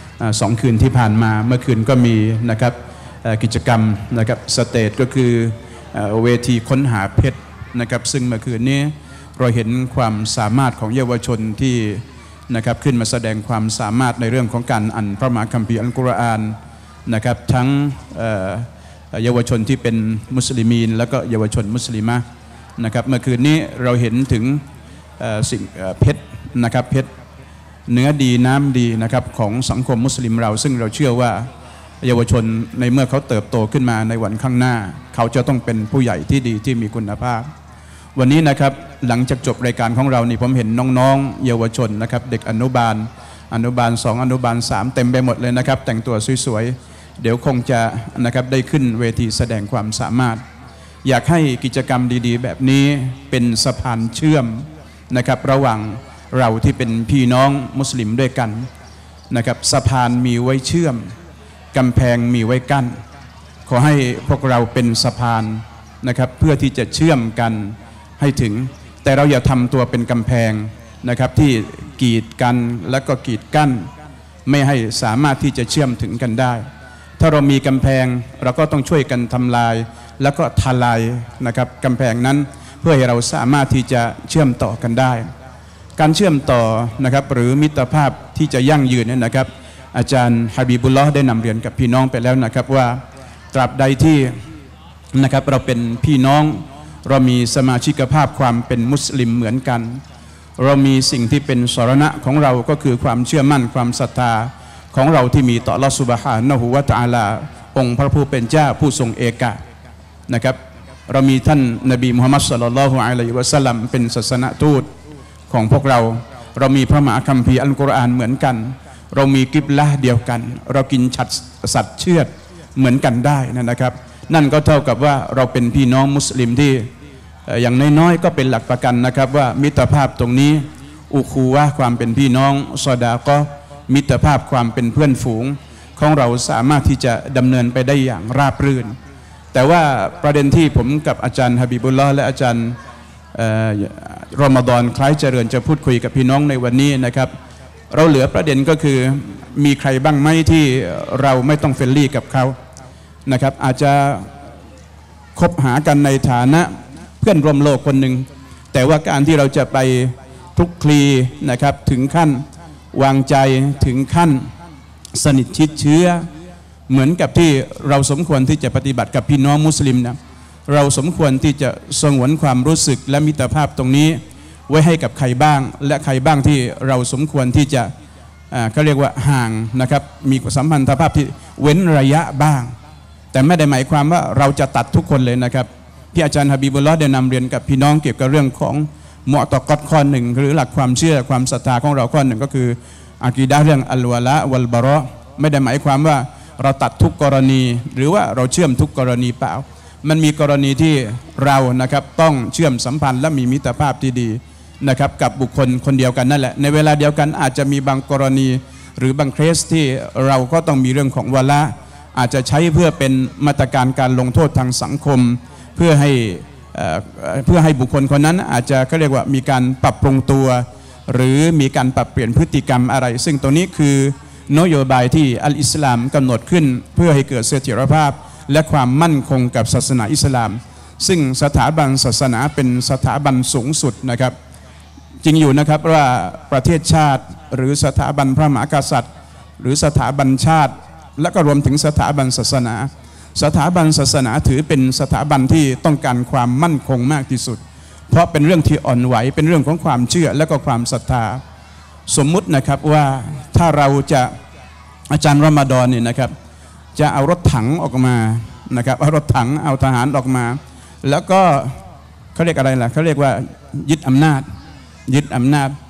[SPEAKER 3] 2 คืนที่ผ่านมาเมื่อคืนก็มีนะครับกิจกรรมนะครับสเตจก็คือเวทีค้นหาเพชรนะครับซึ่งเมื่อคืนนี้เราเห็นความสามารถของเยาวชนที่นะครับขึ้นมาแสดงความสามารถในเรื่องของการอ่านพระมหาคัมภีร์อัลกุรอานนะครับทั้งเยาวชนที่เป็นมุสลิมีนแล้วก็เยาวชนมุสลิมะนะครับเมื่อคืนนี้เราเห็นถึงสิ่งเพชรนะครับเพชรเนื้อดีน้ำดีนะครับของสังคมมุสลิมเราซึ่งเราเชื่อว่าเยาวชนในเมื่อเขาเติบโตขึ้นมาในวันข้างหน้าเขาจะต้องเป็นผู้ใหญ่ที่ดีที่มีคุณภาพวันนี้นะครับหลังจากจบรายการของเรานี่ผมเห็นน้องๆเยาวชนนะครับเด็กอนุบาล2อนุบาล3เต็มไปหมดเลยนะครับแต่งตัวสวยๆเดี๋ยวคงจะนะครับได้ขึ้นเวทีแสดงความสามารถอยากให้กิจกรรมดีๆแบบนี้เป็นสะพานเชื่อมนะครับระหว่างเราที่เป็นพี่น้องมุสลิมด้วยกันนะครับสะพานมีไว้เชื่อมกำแพงมีไว้กั้นขอให้พวกเราเป็นสะพานนะครับเพื่อที่จะเชื่อมกันให้ถึงแต่เราอย่าทำตัวเป็นกำแพงนะครับที่กีดกันและก็กีดกั้นไม่ให้สามารถที่จะเชื่อมถึงกันได้ถ้าเรามีกำแพงเราก็ต้องช่วยกันทำลายแล้วก็ทลายนะครับกำแพงนั้นเพื่อให้เราสามารถที่จะเชื่อมต่อกันได้การเชื่อมต่อนะครับหรือมิตรภาพที่จะยั่งยืนเนี่ยนะครับอาจารย์ฮะบีบุลลอฮ์ได้นำเรียนกับพี่น้องไปแล้วนะครับว่าตราบใดที่นะครับเราเป็นพี่น้องเรามีสมาชิกภาพความเป็นมุสลิมเหมือนกันเรามีสิ่งที่เป็นสรณะของเราก็คือความเชื่อมั่นความศรัทธาของเราที่มีต่ออัลเลาะห์ซุบฮานะฮูวะตะอาลาองค์พระผู้เป็นเจ้าผู้ทรงเอกะนะครับเรามีท่านนบีมุฮัมมัดศ็อลลัลลอฮุอะลัยฮิวะซัลลัมเป็นศาสนทูตของพวกเรามีพระมหาคัมภีร์อัลกุรอานเหมือนกันเรามีกิบละห์เดียวกันเรากินสัตว์เชือดเหมือนกันได้นะครับนั่นก็เท่ากับว่าเราเป็นพี่น้องมุสลิมที่อย่างน้อยๆก็เป็นหลักประกันนะครับว่ามิตรภาพตรงนี้อุคูวะห์ความเป็นพี่น้องซอดาก็มิตรภาพความเป็นเพื่อนฝูงของเราสามารถที่จะดำเนินไปได้อย่างราบรื่นแต่ว่าประเด็นที่ผมกับอาจารย์ฮะบีบุลลอฮ์และอาจารย์รอมฎอนคล้ายเจริญจะพูดคุยกับพี่น้องในวันนี้นะครับเราเหลือประเด็นก็คือมีใครบ้างไหมที่เราไม่ต้องเฟรนลี่กับเขานะครับอาจจะคบหากันในฐานะเพื่อนร่วมโลกคนหนึ่งแต่ว่าการที่เราจะไปคลุกคลีนะครับถึงขั้นวางใจถึงขั้นสนิทชิดเชื้อเหมือนกับที่เราสมควรที่จะปฏิบัติกับพี่น้องมุสลิมนะเราสมควรที่จะสงวนความรู้สึกและมิตรภาพตรงนี้ไว้ให้กับใครบ้างและใครบ้างที่เราสมควรที่จะเขาเรียกว่าห่างนะครับมีสัมพันธภาพที่เว้นระยะบ้างแต่ไม่ได้หมายความว่าเราจะตัดทุกคนเลยนะครับที่อาจารย์ฮะบีบุลลอฮ์ได้นำเรียนกับพี่น้องเกี่ยวกับเรื่องของมุอ์ตะกอดข้อหนึ่งหรือหลักความเชื่อความศรัทธาของเราข้อหนึ่งก็คืออากีดะห์เรื่องอัลวะละวัลบะเราะห์ไม่ได้หมายความว่าเราตัดทุกกรณีหรือว่าเราเชื่อมทุกกรณีเปล่ามันมีกรณีที่เรานะครับต้องเชื่อมสัมพันธ์และมีมิตรภาพที่ดีนะครับกับบุคคลคนเดียวกันนั่นแหละในเวลาเดียวกันอาจจะมีบางกรณีหรือบางเคสที่เราก็ต้องมีเรื่องของวะละอาจจะใช้เพื่อเป็นมาตรการการลงโทษทางสังคมเพื่อให้บุคคลคนนั้นอาจจะเขาเรียกว่ามีการปรับปรุงตัวหรือมีการปรับเปลี่ยนพฤติกรรมอะไรซึ่งตรงนี้คือนโยบายที่อัลอิสลามกำหนดขึ้นเพื่อให้เกิดเสถียรภาพและความมั่นคงกับศาสนาอิสลามซึ่งสถาบันศาสนาเป็นสถาบันสูงสุดนะครับจริงอยู่นะครับว่าประเทศชาติหรือสถาบันพระมหากษัตริย์หรือสถาบันชาติและก็รวมถึงสถาบันศาสนาถือเป็นสถาบันที่ต้องการความมั่นคงมากที่สุดเพราะเป็นเรื่องที่อ่อนไหวเป็นเรื่องของความเชื่อและก็ความศรัทธาสมมุตินะครับว่าถ้าเราจะอาจารย์รอมฎอนเนี่ยนะครับจะเอารถถังออกมานะครับเอารถถังเอาทหารออกมาแล้วก็เขาเรียกอะไรล่ะเขาเรียกว่ายึดอำนาจ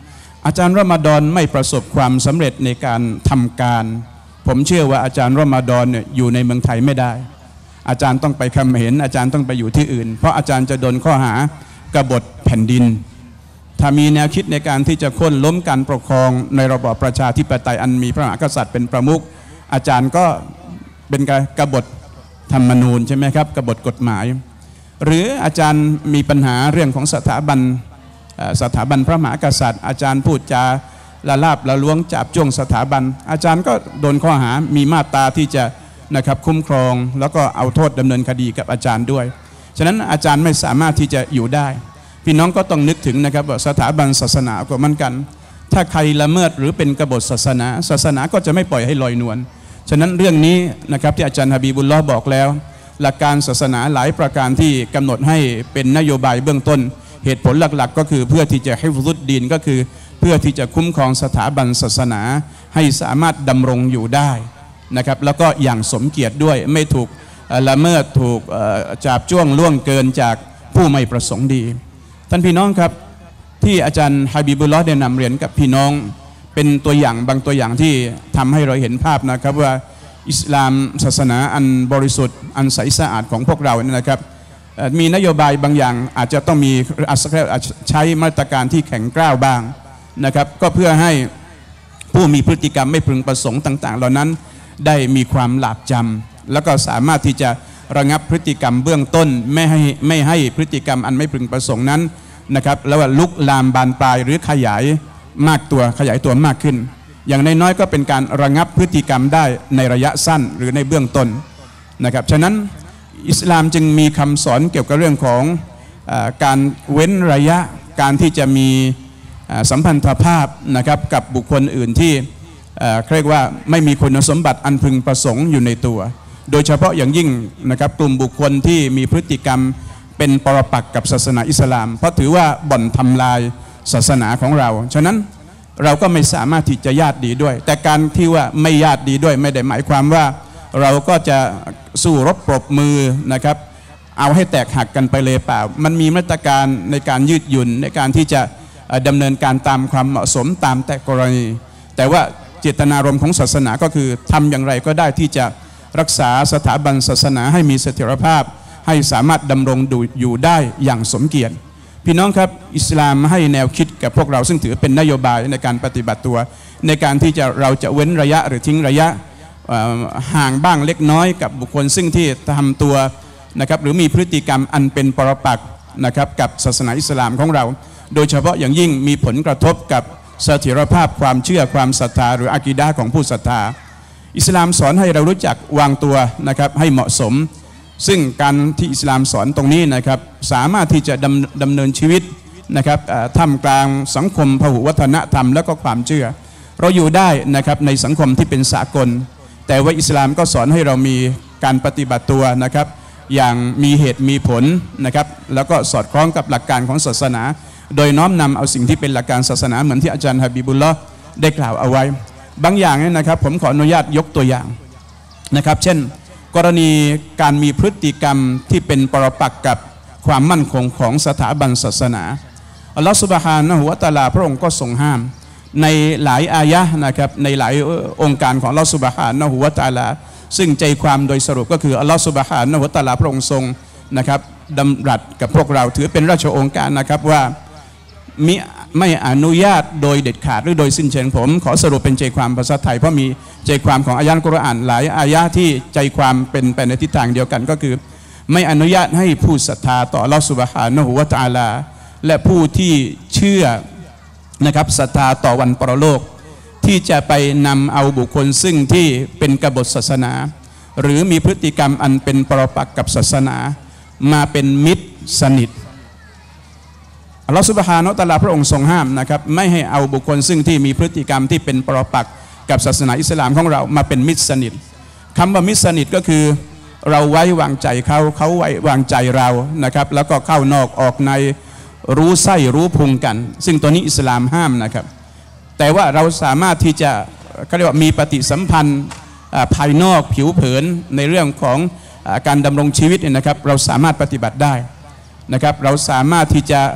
[SPEAKER 3] อาจารย์รอมฎอนไม่ประสบความสำเร็จในการทำการผมเชื่อว่าอาจารย์รอมฎอนเนี่ยอยู่ในเมืองไทยไม่ได้อาจารย์ต้องไปเขมรอาจารย์ต้องไปอยู่ที่อื่นเพราะอาจารย์จะโดนข้อหากบฏแผ่นดินถ้ามีแนวคิดในการที่จะโค่นล้มการปกครองในระบอบประชาธิปไตยอันมีพระมหากษัตริย์เป็นประมุขอาจารย์ก็เป็นกบฏธรรมนูญใช่ไหมครับกบฏกฎหมายหรืออาจารย์มีปัญหาเรื่องของสถาบันพระมหากษัตริย์อาจารย์พูดจาละลาบละล้วงจับจ้วงสถาบันอาจารย์ก็โดนข้อหามีมาตราที่จะนะครับคุ้มครองแล้วก็เอาโทษดำเนินคดีกับอาจารย์ด้วยฉะนั้นอาจารย์ไม่สามารถที่จะอยู่ได้พี่น้องก็ต้องนึกถึงนะครับว่าสถาบันศาสนาก็เหมือนกันถ้าใครละเมิดหรือเป็นกบฏศาสนาก็จะไม่ปล่อยให้ลอยนวลฉะนั้นเรื่องนี้นะครับที่อาจารย์ฮะบีบุลลอฮ์บอกแล้วหลักการศาสนาหลายประการที่กำหนดให้เป็นนโยบายเบื้องต้นเหตุผลหลักๆก็คือเพื่อที่จะให้ฮิฟซุดดีนก็คือเพื่อที่จะคุ้มครองสถาบันศาสนาให้สามารถดำรงอยู่ได้นะครับแล้วก็อย่างสมเกียรติด้วยไม่ถูกละเมิดถูกจับจ้วงล่วงเกินจากผู้ไม่ประสงค์ดีท่านพี่น้องครับที่อาจารย์ฮะบีบุลลอฮ์ได้นำเรียนกับพี่น้องเป็นตัวอย่างบางตัวอย่างที่ทำให้เราเห็นภาพนะครับว่าอิสลามศาสนาอันบริสุทธิ์อันใสสะอาดของพวกเราเนี่ยนะครับมีนโยบายบางอย่างอาจจะต้องมีใช้มาตรการที่แข็งกร้าวบ้างนะครับก็เพื่อให้ผู้มีพฤติกรรมไม่พึงประสงค์ต่างๆเหล่านั้นได้มีความหลาบจำแล้วก็สามารถที่จะระงับพฤติกรรมเบื้องต้นไม่ให้พฤติกรรมอันไม่พึงประสงค์นั้นนะครับแล้วว่าลุกลามบานปลายหรือขยายตัวมากขึ้นอย่างน้อยๆก็เป็นการระงับพฤติกรรมได้ในระยะสั้นหรือในเบื้องต้นนะครับฉะนั้นอิสลามจึงมีคำสอนเกี่ยวกับเรื่องของการเว้นระยะการที่จะมีสัมพันธภาพนะครับกับบุคคลอื่นที่เรียกว่าไม่มีคุณสมบัติอันพึงประสงค์อยู่ในตัวโดยเฉพาะอย่างยิ่งนะครับกลุ่มบุคคลที่มีพฤติกรรมเป็นปรปักษ์กับศาสนาอิสลามเพราะถือว่าบ่อนทำลายศาสนาของเราฉะนั้นเราก็ไม่สามารถที่จะญาติดีด้วยแต่การที่ว่าไม่ญาติดีด้วยไม่ได้หมายความว่าเราก็จะสู้รบปรบมือนะครับเอาให้แตกหักกันไปเลยเปล่ามันมีมาตรการในการยืดหยุ่นในการที่จะดำเนินการตามความเหมาะสมตามแต่กรณีแต่ว่าเจตนารมณ์ของศาสนาก็คือทำอย่างไรก็ได้ที่จะรักษาสถาบันศาสนาให้มีเสถียรภาพให้สามารถดำรงอยู่ได้อย่างสมเกียรติพี่น้องครับอิสลามให้แนวคิดกับพวกเราซึ่งถือเป็นนโยบายในการปฏิบัติตัวในการที่เราจะเว้นระยะหรือทิ้งระยะห่างบ้างเล็กน้อยกับบุคคลซึ่งที่ทำตัวนะครับหรือมีพฤติกรรมอันเป็นปรปักษ์นะครับกับศาสนาอิสลามของเราโดยเฉพาะอย่างยิ่งมีผลกระทบกับเสถียรภาพความเชื่อความศรัทธาหรืออากีดะห์ของผู้ศรัทธาอิสลามสอนให้เรารู้จักวางตัวนะครับให้เหมาะสมซึ่งการที่อิสลามสอนตรงนี้นะครับสามารถที่จะดำเนินชีวิตนะครับท่ามกลางสังคมพหุวัฒนธรรมและก็ความเชื่อเราอยู่ได้นะครับในสังคมที่เป็นสากลแต่ว่าอิสลามก็สอนให้เรามีการปฏิบัติตัวนะครับอย่างมีเหตุมีผลนะครับแล้วก็สอดคล้องกับหลักการของศาสนาโดยน้อมนำเอาสิ่งที่เป็นหลักการศาสนาเหมือนที่อาจารย์ฮะบีบุลลอฮ์ได้กล่าวเอาไว้บางอย่างเนี่ยนะครับผมขออนุญาตยกตัวอย่างนะครับเช่นกรณีการมีพฤติกรรมที่เป็นปรปักษ์กับความมั่นคงของสถาบันศาสนาอัลลอฮฺซุบฮานะฮูวะตะอาลาพระองค์ก็ทรงห้ามในหลายอายะห์นะครับในหลายองค์การของอัลลอฮฺซุบฮานะฮูวะตะอาลาซึ่งใจความโดยสรุปก็คืออัลลอฮฺซุบฮานะฮูวะตะอาลาพระองค์ทรงนะครับดำรัสกับพวกเราถือเป็นราชองค์การนะครับว่าไม่อนุญาตโดยเด็ดขาดหรือโดยสิ้นเชิงผมขอสรุปเป็นใจความภาษาไทยเพราะมีใจความของอายะห์กุรอานหลายอายะห์ที่ใจความเป็นไปในทิศทางเดียวกันก็คือไม่อนุญาตให้ผู้ศรัทธาต่ออัลลอฮฺซุบฮานะฮูวะตะอาลาและผู้ที่เชื่อนะครับศรัทธาต่อวันปรโลกที่จะไปนำเอาบุคคลซึ่งที่เป็นกบฏศาสนาหรือมีพฤติกรรมอันเป็นปรปักษ์กับศาสนามาเป็นมิตรสนิทอัลลอฮฺซุบฮานะฮูวะตะอาลาพระองค์ทรงห้ามนะครับไม่ให้เอาบุคคลซึ่งที่มีพฤติกรรมที่เป็นปรปักษ์กับศาสนาอิสลามของเรามาเป็นมิตรสนิทคำว่ามิตรสนิทก็คือเราไว้วางใจเขาไว้วางใจเรานะครับแล้วก็เข้านอกออกในรู้ไส้รู้พุงกันซึ่งตัวนี้อิสลามห้ามนะครับแต่ว่าเราสามารถที่จะเขาเรียกว่ามีปฏิสัมพันธ์ภายนอกผิวเผินในเรื่องของการดำรงชีวิตเนี่ยนะครับเราสามารถปฏิบัติได้นะครับเราสามารถที่จะ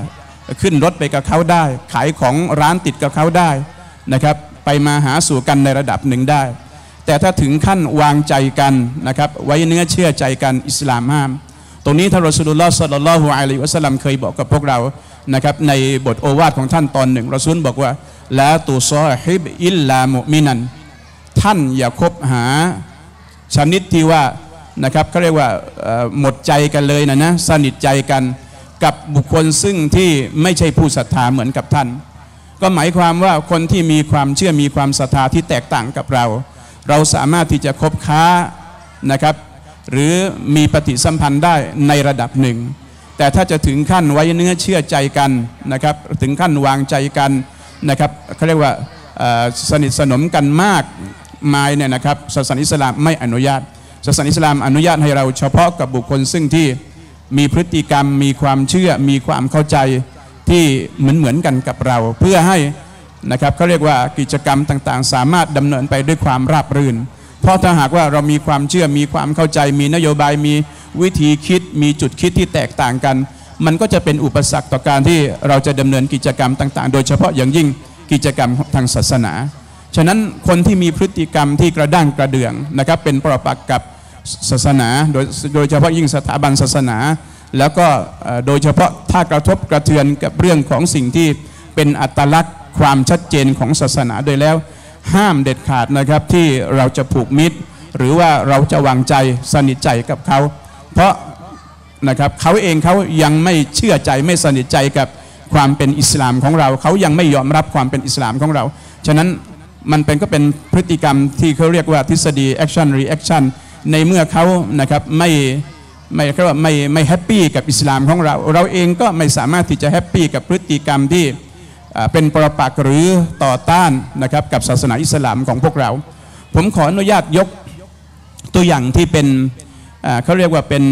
[SPEAKER 3] ขึ้นรถไปกับเขาได้ขายของร้านติดกับเขาได้นะครับไปมาหาสู่กันในระดับหนึ่งได้แต่ถ้าถึงขั้นวางใจกันนะครับไว้เนื้อเชื่อใจกันอิสลามห้ามตรงนี้ท่านรอซูลุลลอฮ์ ศ็อลลัลลอฮุอะลัยฮิวะซัลลัมเคยบอกกับพวกเรานะครับในบทโอวาทของท่านตอนหนึ่งรอซูลบอกว่าลาตุซอฮิบอิลลามุมินันท่านอย่าคบหาชนิดที่ว่านะครับเขาเรียกว่าหมดใจกันเลยนะสนิทใจกันกับบุคคลซึ่งที่ไม่ใช่ผู้ศรัทธาเหมือนกับท่านก็หมายความว่าคนที่มีความเชื่อมีความศรัทธาที่แตกต่างกับเราสามารถที่จะคบค้านะครับหรือมีปฏิสัมพันธ์ได้ในระดับหนึ่งแต่ถ้าจะถึงขั้นไว้เนื้อเชื่อใจกันนะครับถึงขั้นวางใจกันนะครับเขาเรียกว่าสนิทสนมกันมากมายเนี่ยนะครับศาสนาอิสลามไม่อนุญาตศาสนาอิสลามอนุญาตให้เราเฉพาะกับบุคคลซึ่งที่มีพฤติกรรมมีความเชื่อมีความเข้าใจที่เหมือนกันกับเราเพื่อให้นะครับเขาเรียกว่ากิจกรรมต่างๆสามารถดำเนินไปด้วยความราบรื่นเพราะถ้าหากว่าเรามีความเชื่อมีความเข้าใจมีนโยบายมีวิธีคิดมีจุดคิดที่แตกต่างกันมันก็จะเป็นอุปสรรคต่อการที่เราจะดำเนินกิจกรรมต่างๆโดยเฉพาะอย่างยิ่งกิจกรรมทางศาสนาฉะนั้นคนที่มีพฤติกรรมที่กระด้างกระเดื่องนะครับเป็นปรปักษ์กับศาสนาโดยเฉพาะยิ่งสถาบันศาสนาแล้วก็โดยเฉพาะถ้ากระทบกระเทือนกับเรื่องของสิ่งที่เป็นอัตลักษณ์ความชัดเจนของศาสนาโดยแล้วห้ามเด็ดขาดนะครับที่เราจะผูกมิตรหรือว่าเราจะวางใจสนิทใจกับเขาเพราะนะครับเขาเองเขายังไม่เชื่อใจไม่สนิทใจกับความเป็นอิสลามของเราเขายังไม่ยอมรับความเป็นอิสลามของเราฉะนั้นมันก็เป็นพฤติกรรมที่เขาเรียกว่าทฤษฎี action reaction ในเมื่อเขานะครับไม่แฮปปี้กับอิสลามของเราเองก็ไม่สามารถที่จะแฮปปี้กับพฤติกรรมที่เป็นปรปักษ์หรือต่อต้านนะครับกับศาสนาอิสลามของพวกเราผมขออนุญาตยกตัวอย่างที่เป็นเขาเรียกว่าเป็น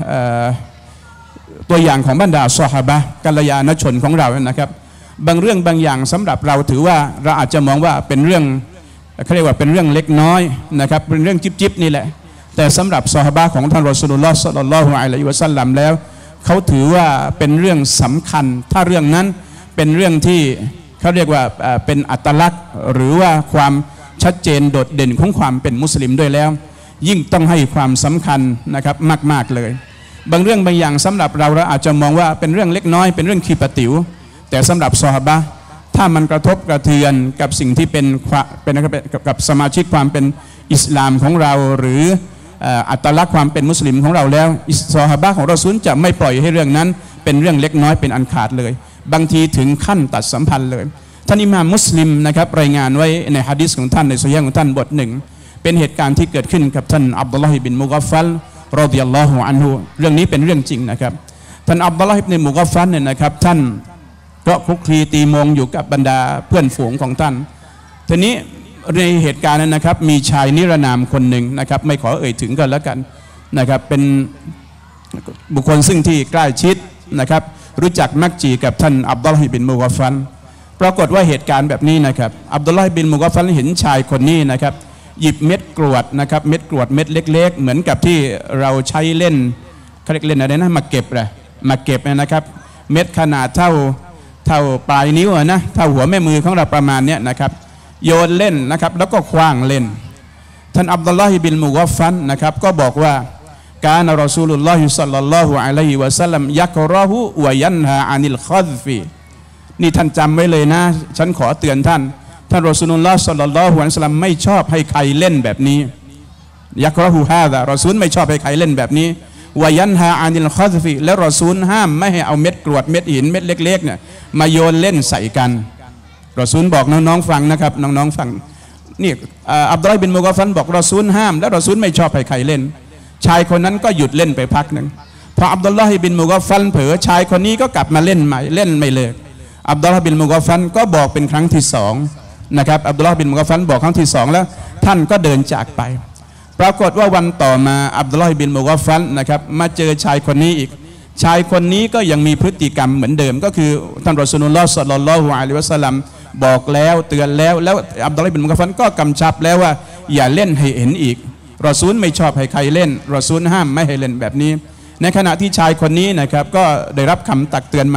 [SPEAKER 3] ตัวอย่างของบรรดาซอฮาบะห์กัลยาณชนของเรานะครับบางเรื่องบางอย่างสำหรับเราถือว่าเราอาจจะมองว่าเป็นเรื่องเขาเรียกว่าเป็นเรื่องเล็กน้อยนะครับเป็นเรื่องจิ๊บๆนี่แหละแต่สำหรับซอฮาบะห์ของท่านรอซูลุลลอฮ์ ศ็อลลัลลอฮุอะลัยฮิวะซัลลัมแล้วเขาถือว่าเป็นเรื่องสำคัญถ้าเรื่องนั้นเป็นเรื่องที่เขาเรียกว่าเป็นอัตลักษณ์หรือว่าความชัดเจนโดดเด่นของความเป็นมุสลิมด้วยแล้วยิ่งต้องให้ความสำคัญนะครับมากๆเลยบางเรื่องบางอย่างสำหรับเราอาจจะมองว่าเป็นเรื่องเล็กน้อยเป็นเรื่องขี้ปะติ๋วแต่สำหรับซอฮาบะห์ถ้ามันกระทบกระเทือนกับสิ่งที่เป็นกับสมาชิกความเป็นอิสลามของเราหรืออัตลักษณ์ความเป็นมุสลิมของเราแล้วซอฮาบะห์ของรอซูลจะไม่ปล่อยให้เรื่องนั้นเป็นเรื่องเล็กน้อยเป็นอันขาดเลยบางทีถึงขั้นตัดสัมพันธ์เลยท่านอิหม่ามมุสลิมนะครับรายงานไว้ในหะดีษของท่านในซอฮีฮ์ของท่านบทหนึ่งเป็นเหตุการณ์ที่เกิดขึ้นกับท่านอับดุลลอฮ์บินมุกัฟฟัลรอฎิยัลลอฮุอันฮุเรื่องนี้เป็นเรื่องจริงนะครับท่านอับดุลลอฮ์บินมุกัฟฟัลเนี่ยนะครับท่านก็คลุกคลีตีมงอยู่กับบรรดาเพื่อนฝูงของท่านทีนี้ในเหตุการณ์นั้นนะครับมีชายนิรนามคนหนึ่งนะครับไม่ขอเอ่ยถึงกันแล้วกันนะครับเป็นบุคคลซึ่งที่ใกล้ชิดนะครับรู้จักมักจีกับท่านอับดุลลอฮ์บินมุกัฟฟัลปรากฏว่าเหตุการณ์แบบนี้นะครับอับดุลลอฮ์บินมุกัฟฟัลเห็นชายคนนี้นะครับหยิบเม็ดกรวดนะครับเม็ดกรวดเม็ดเล็กๆเหมือนกับที่เราใช้เล่นเขาเรียกเล่นอะไรนะมาเก็บนะครับเม็ดขนาดเท่าปลายนิ้วนะเท่าหัวแม่มือของเราประมาณนี้นะครับโยนเล่นนะครับแล้วก็คว้างเล่นท่านอับดุลลอฮ์บินมุกัฟฟัลนะครับก็บอกว่ากานะรอซูลุลลอฮิ ศ็อลลัลลอฮุอะลัยฮิวะซัลลัมยักเราะฮุวะยันฮาอานิลฆอซฟีนี่ท่านจำไว้เลยนะฉันขอเตือนท่านรอซูลุลลอฮ์ ศ็อลลัลลอฮุอะลัยฮิวะซัลลัมไม่ชอบให้ใครเล่นแบบนี้ยักเราะฮุฮาซารอซูลไม่ชอบให้ใครเล่นแบบนี้วะยันฮาอานิลฆอซฟีและรอซูลห้ามไม่ให้เอาเม็ดกรวดเม็ดหินเม็ดเล็กๆเนี่ยมาโยนเล่นใส่กันรอซูลบอกน้องๆฟังนะครับน้องๆฟังนี่อับดุลลอฮ์บินมุกัฟฟัลบอกรอซูลห้ามและรอซูลไม่ชอบให้ใครเล่นชายคนนั้นก็หยุดเล่นไปพักหนึ่งพออับดุลลอฮ์บินมุกัฟฟัลเผลอชายคนนี้ก็กลับมาเล่นใหม่เล่นไม่เลิกอับดุลลอฮ์บินมุกัฟฟัลก็บอกเป็นครั้งที่สองนะครับอับดุลลอฮ์บินมุกัฟฟัลบอกครั้งที่สองแล้วท่านก็เดินจากไปปรากฏว่าวันต่อมาอับดุลลอฮ์บินมุกัฟฟัลนะครับมาเจอชายคนนี้อีกชายคนนี้ก็ยังมีพฤติกรรมเหมือนเดิมก็คือท่านรอซูลุลลอฮ์ ศ็อลลัลลอฮุอะลัยฮิวะซัลลัมบอกแล้วเตือนแล้วอับดุลลอฮ์บินมุกัฟฟัลก็กำชับแล้วว่าอย่าเล่นให้เห็นอีกรอซูลไม่ชอบให้ใครเล่นรอซูลห้ามไม่ให้เล่นแบบนี้ในขณะที่ชายคนนี้นะครับก็ได้รับคำตักเตือนมา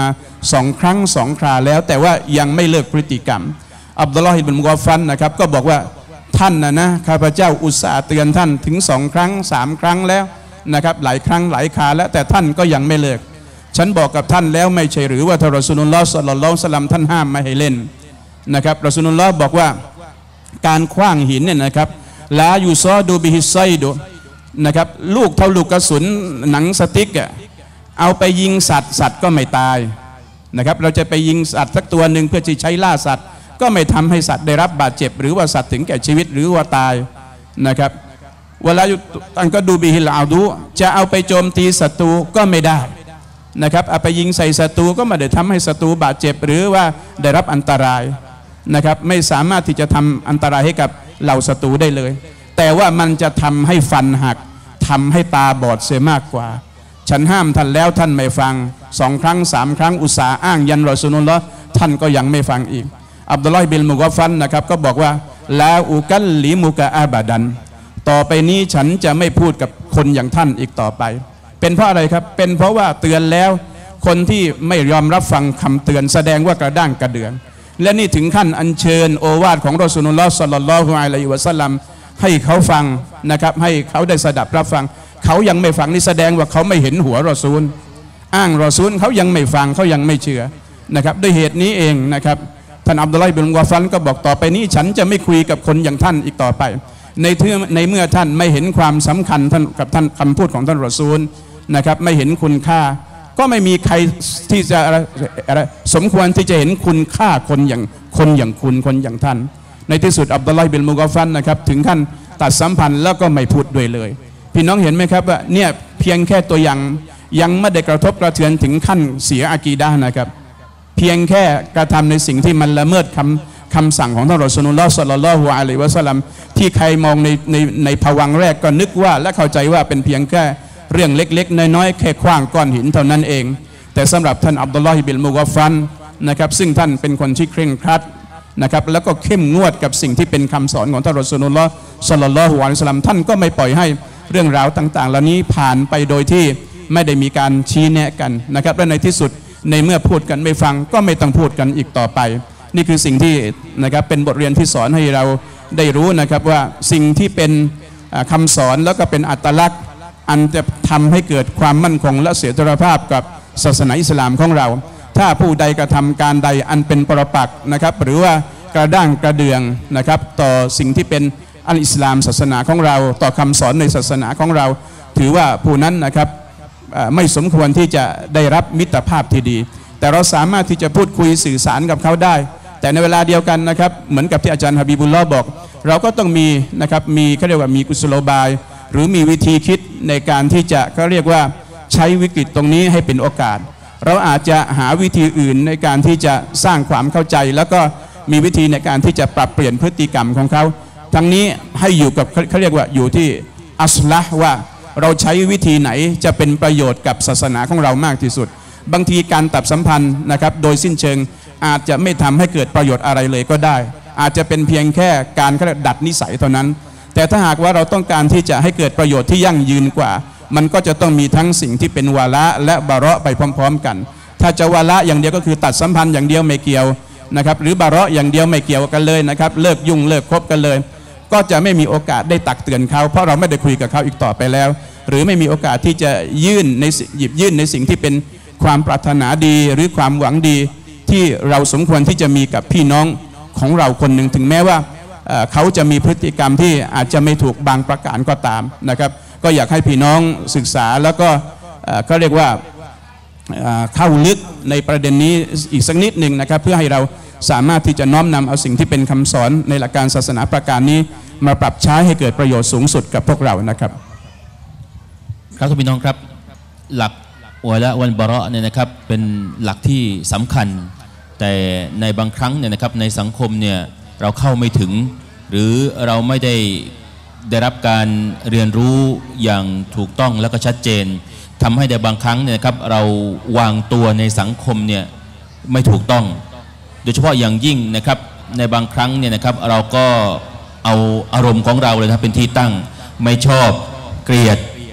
[SPEAKER 3] 2 ครั้ง 2 คราแล้วแต่ว่ายังไม่เลิกพฤติกรรมอับดุลลอฮ์อิบนุมุกอฟันนะครับก็บอกว่าท่านนะข้าพเจ้าอุตส่าห์เตือนท่านถึง2 ครั้ง 3 ครั้งแล้วนะครับหลายครั้งหลายคราแล้วแต่ท่านก็ยังไม่เลิกฉันบอกกับท่านแล้วไม่ใช่หรือว่าท่านรอซูลุลลอฮ์ศ็อลลัลลอฮุอะลัยฮิวะซัลลัมท่านห้ามไม่ให้เล่นนะครับรอซูลุลลอฮ์บอกว่าการขว้างหินเนี่ยนะครับลายูซอดูบิฮิไซดูนะครับลูกเท่าลูกกระสุนหนังสติ๊กเอาไปยิงสัตว์ก็ไม่ตายนะครับเราจะไปยิงสัตว์สักตัวหนึ่งเพื่อจะใช้ล่าสัตว์ก็ไม่ทำให้สัตว์ได้รับบาดเจ็บหรือว่าสัตว์ถึงแก่ชีวิตหรือว่าตายนะครับเวลาอันก็ดูบิฮิลอาดูจะเอาไปโจมตีศัตรูก็ไม่ได้นะครับเอาไปยิงใส่ศัตรูก็ไม่ได้ทำให้ศัตรูบาดเจ็บหรือว่าได้รับอันตรายนะครับไม่สามารถที่จะทำอันตรายให้กับเหล่าศัตรูได้เลยแต่ว่ามันจะทำให้ฟันหักทำให้ตาบอดเสียมากกว่าฉันห้ามท่านแล้วท่านไม่ฟัง2 ครั้ง 3 ครั้งอุตส่าห์อ้างยันรอซูลุลลอฮ์ท่านก็ยังไม่ฟังอีกอับดุลลอฮ์บินมุกอฟันนะครับก็บอกว่าลาอุกัลลิมุกะอาบาดันต่อไปนี้ฉันจะไม่พูดกับคนอย่างท่านอีกต่อไปเป็นเพราะอะไรครับเป็นเพราะว่าเตือนแล้วคนที่ไม่ยอมรับฟังคำเตือนแสดงว่ากระด้างกระเดืองและนี่ถึงขั้นอัญเชิญโอวาทของรอซูลุลลอฮ์ศ็อลลัลลอฮุอะลัยฮิวะซัลลัมให้เขาฟังนะครับให้เขาได้สดับรับฟังเขายังไม่ฟังนี่แสดงว่าเขาไม่เห็นหัวรอซูลอ้างรอซูลเขายังไม่ฟังเขายังไม่เชื่อนะครับด้วยเหตุนี้เองนะครับท่านอับดุลลอฮ์บินมุกอฟันก็บอกต่อไปนี้ฉันจะไม่คุยกับคนอย่างท่านอีกต่อไปในเมื่อท่านไม่เห็นความสำคัญท่านกับท่านคำพูดของท่านรอซูลนะครับไม่เห็นคุณค่าก็ไม่มีใครที่จะสมควรที่จะเห็นคุณค่าคนอย่างคนอย่างท่านในที่สุดอับดุลลอฮ์บินมุกอฟันนะครับถึงขั้นตัดสัมพันธ์แล้วก็ไม่พูดด้วยเลยพี่น้องเห็นไหมครับว่าเนี่ยเพียงแค่ตัวอย่างยังไม่ได้กระทบกระเทือนถึงขั้นเสียอากีดะห์นะครับเพียงแค่กระทำในสิ่งที่มันละเมิดคำสั่งของท่านรอซูลุลลอฮ์ศ็อลลัลลอฮุอะลัยฮิวะซัลลัมที่ใครมองในภวังค์แรกก็นึกว่าและเข้าใจว่าเป็นเพียงแค่เรื่องเล็กๆน้อยๆแค่ขว้างก้อนหินเท่านั้นเองแต่สำหรับท่านอับดุลลอฮ์บินมุกอฟันนะครับซึ่งท่านเป็นคนที่เคร่งครัดนะครับแล้วก็เข้มงวดกับสิ่งที่เป็นคำสอนของท่านรอซูลุลลอฮ์ศ็อลลัลลอฮุอะลัยฮิวะซัลลัมท่านก็ไม่ปล่อยให้เรื่องราวต่างๆเหล่านี้ผ่านไปโดยที่ไม่ได้มีการชี้แนะกันนะครับและในที่สุดในเมื่อพูดกันไม่ฟังก็ไม่ต้องพูดกันอีกต่อไปนี่คือสิ่งที่นะครับเป็นบทเรียนที่สอนให้เราได้รู้นะครับว่าสิ่งที่เป็นคำสอนแล้วก็เป็นอัตลักษณ์อันจะทำให้เกิดความมั่นคงและเสถียรภาพกับศาสนาอิสลามของเราถ้าผู้ใดกระทำการใดอันเป็นปรปักษ์นะครับหรือว่ากระด้างกระเดืองนะครับต่อสิ่งที่เป็นอัลอิสลามศาสนาของเราต่อคำสอนในศาสนาของเราถือว่าผู้นั้นนะครับไม่สมควรที่จะได้รับมิตรภาพที่ดีแต่เราสามารถที่จะพูดคุยสื่อสารกับเขาได้แต่ในเวลาเดียวกันนะครับเหมือนกับที่อาจารย์ฮะบีบุลลอฮ์บอกเราก็ต้องมีนะครับมีเขาเรียกว่ามีกุศโลบายหรือมีวิธีคิดในการที่จะเขาเรียกว่าใช้วิกฤตตรงนี้ให้เป็นโอกาสเราอาจจะหาวิธีอื่นในการที่จะสร้างความเข้าใจแล้วก็มีวิธีในการที่จะปรับเปลี่ยนพฤติกรรมของเขาทั้งนี้ให้อยู่กับเขาเรียกว่าอยู่ที่อัสละห์ว่าเราใช้วิธีไหนจะเป็นประโยชน์กับศาสนาของเรามากที่สุดบางทีการตัดสัมพันธ์นะครับโดยสิ้นเชิงอาจจะไม่ทำให้เกิดประโยชน์อะไรเลยก็ได้อาจจะเป็นเพียงแค่การดัดนิสัยเท่านั้นแต่ถ้าหากว่าเราต้องการที่จะให้เกิดประโยชน์ที่ยั่งยืนกว่ามันก็จะต้องมีทั้งสิ่งที่เป็นวาระและบาเราะห์ไปพร้อมๆกันถ้าจะวาระอย่างเดียวก็คือตัดสัมพันธ์อย่างเดียวไม่เกี่ยวนะครับหรือบาเราะห์อย่างเดียวไม่เกี่ยวกันเลยนะครับเลิกยุ่งเลิกคบกันเลยก็จะไม่มีโอกาสได้ตักเตือนเขาเพราะเราไม่ได้คุยกับเขาอีกต่อไปแล้วหรือไม่มีโอกาสที่จะหยิบยื่นในสิ่งที่เป็นความปรารถนาดีหรือความหวังดีที่เราสมควรที่จะมีกับพี่น้องของเราคนหนึ่งถึงแม้ว่าเขาจะมีพฤติกรรมที่อาจจะไม่ถูกบางประการก็ตามนะครับก็อยากให้พี่น้องศึกษาแล้วก็เขาเรียกว่าเข้าลึกในประเด็นนี้อีกสักนิดหนึ่งนะครับเพื่อให้เราสามารถที่จะน้อมนำเอาสิ่งที่เป็นคำสอนในหลักการศาสนาประการนี้มาปรับใช้ให้เกิดประโยชน์สูงสุดกับพวกเรานะครับ
[SPEAKER 1] ครับทุกพี่น้องครับหลักวะละวัลบะเราะห์เนี่ยนะครับเป็นหลักที่สำคัญแต่ในบางครั้งเนี่ยนะครับในสังคมเนี่ยเราเข้าไม่ถึงหรือเราไม่ได้รับการเรียนรู้อย่างถูกต้องและก็ชัดเจนทำให้ในบางครั้งเนี่ยครับเราวางตัวในสังคมเนี่ยไม่ถูกต้องโดยเฉพาะอย่างยิ่งนะครับในบางครั้งเนี่ยนะครับเราก็เอาอารมณ์ของเราเลยครับเป็นที่ตั้งไม่ชอบเกลียด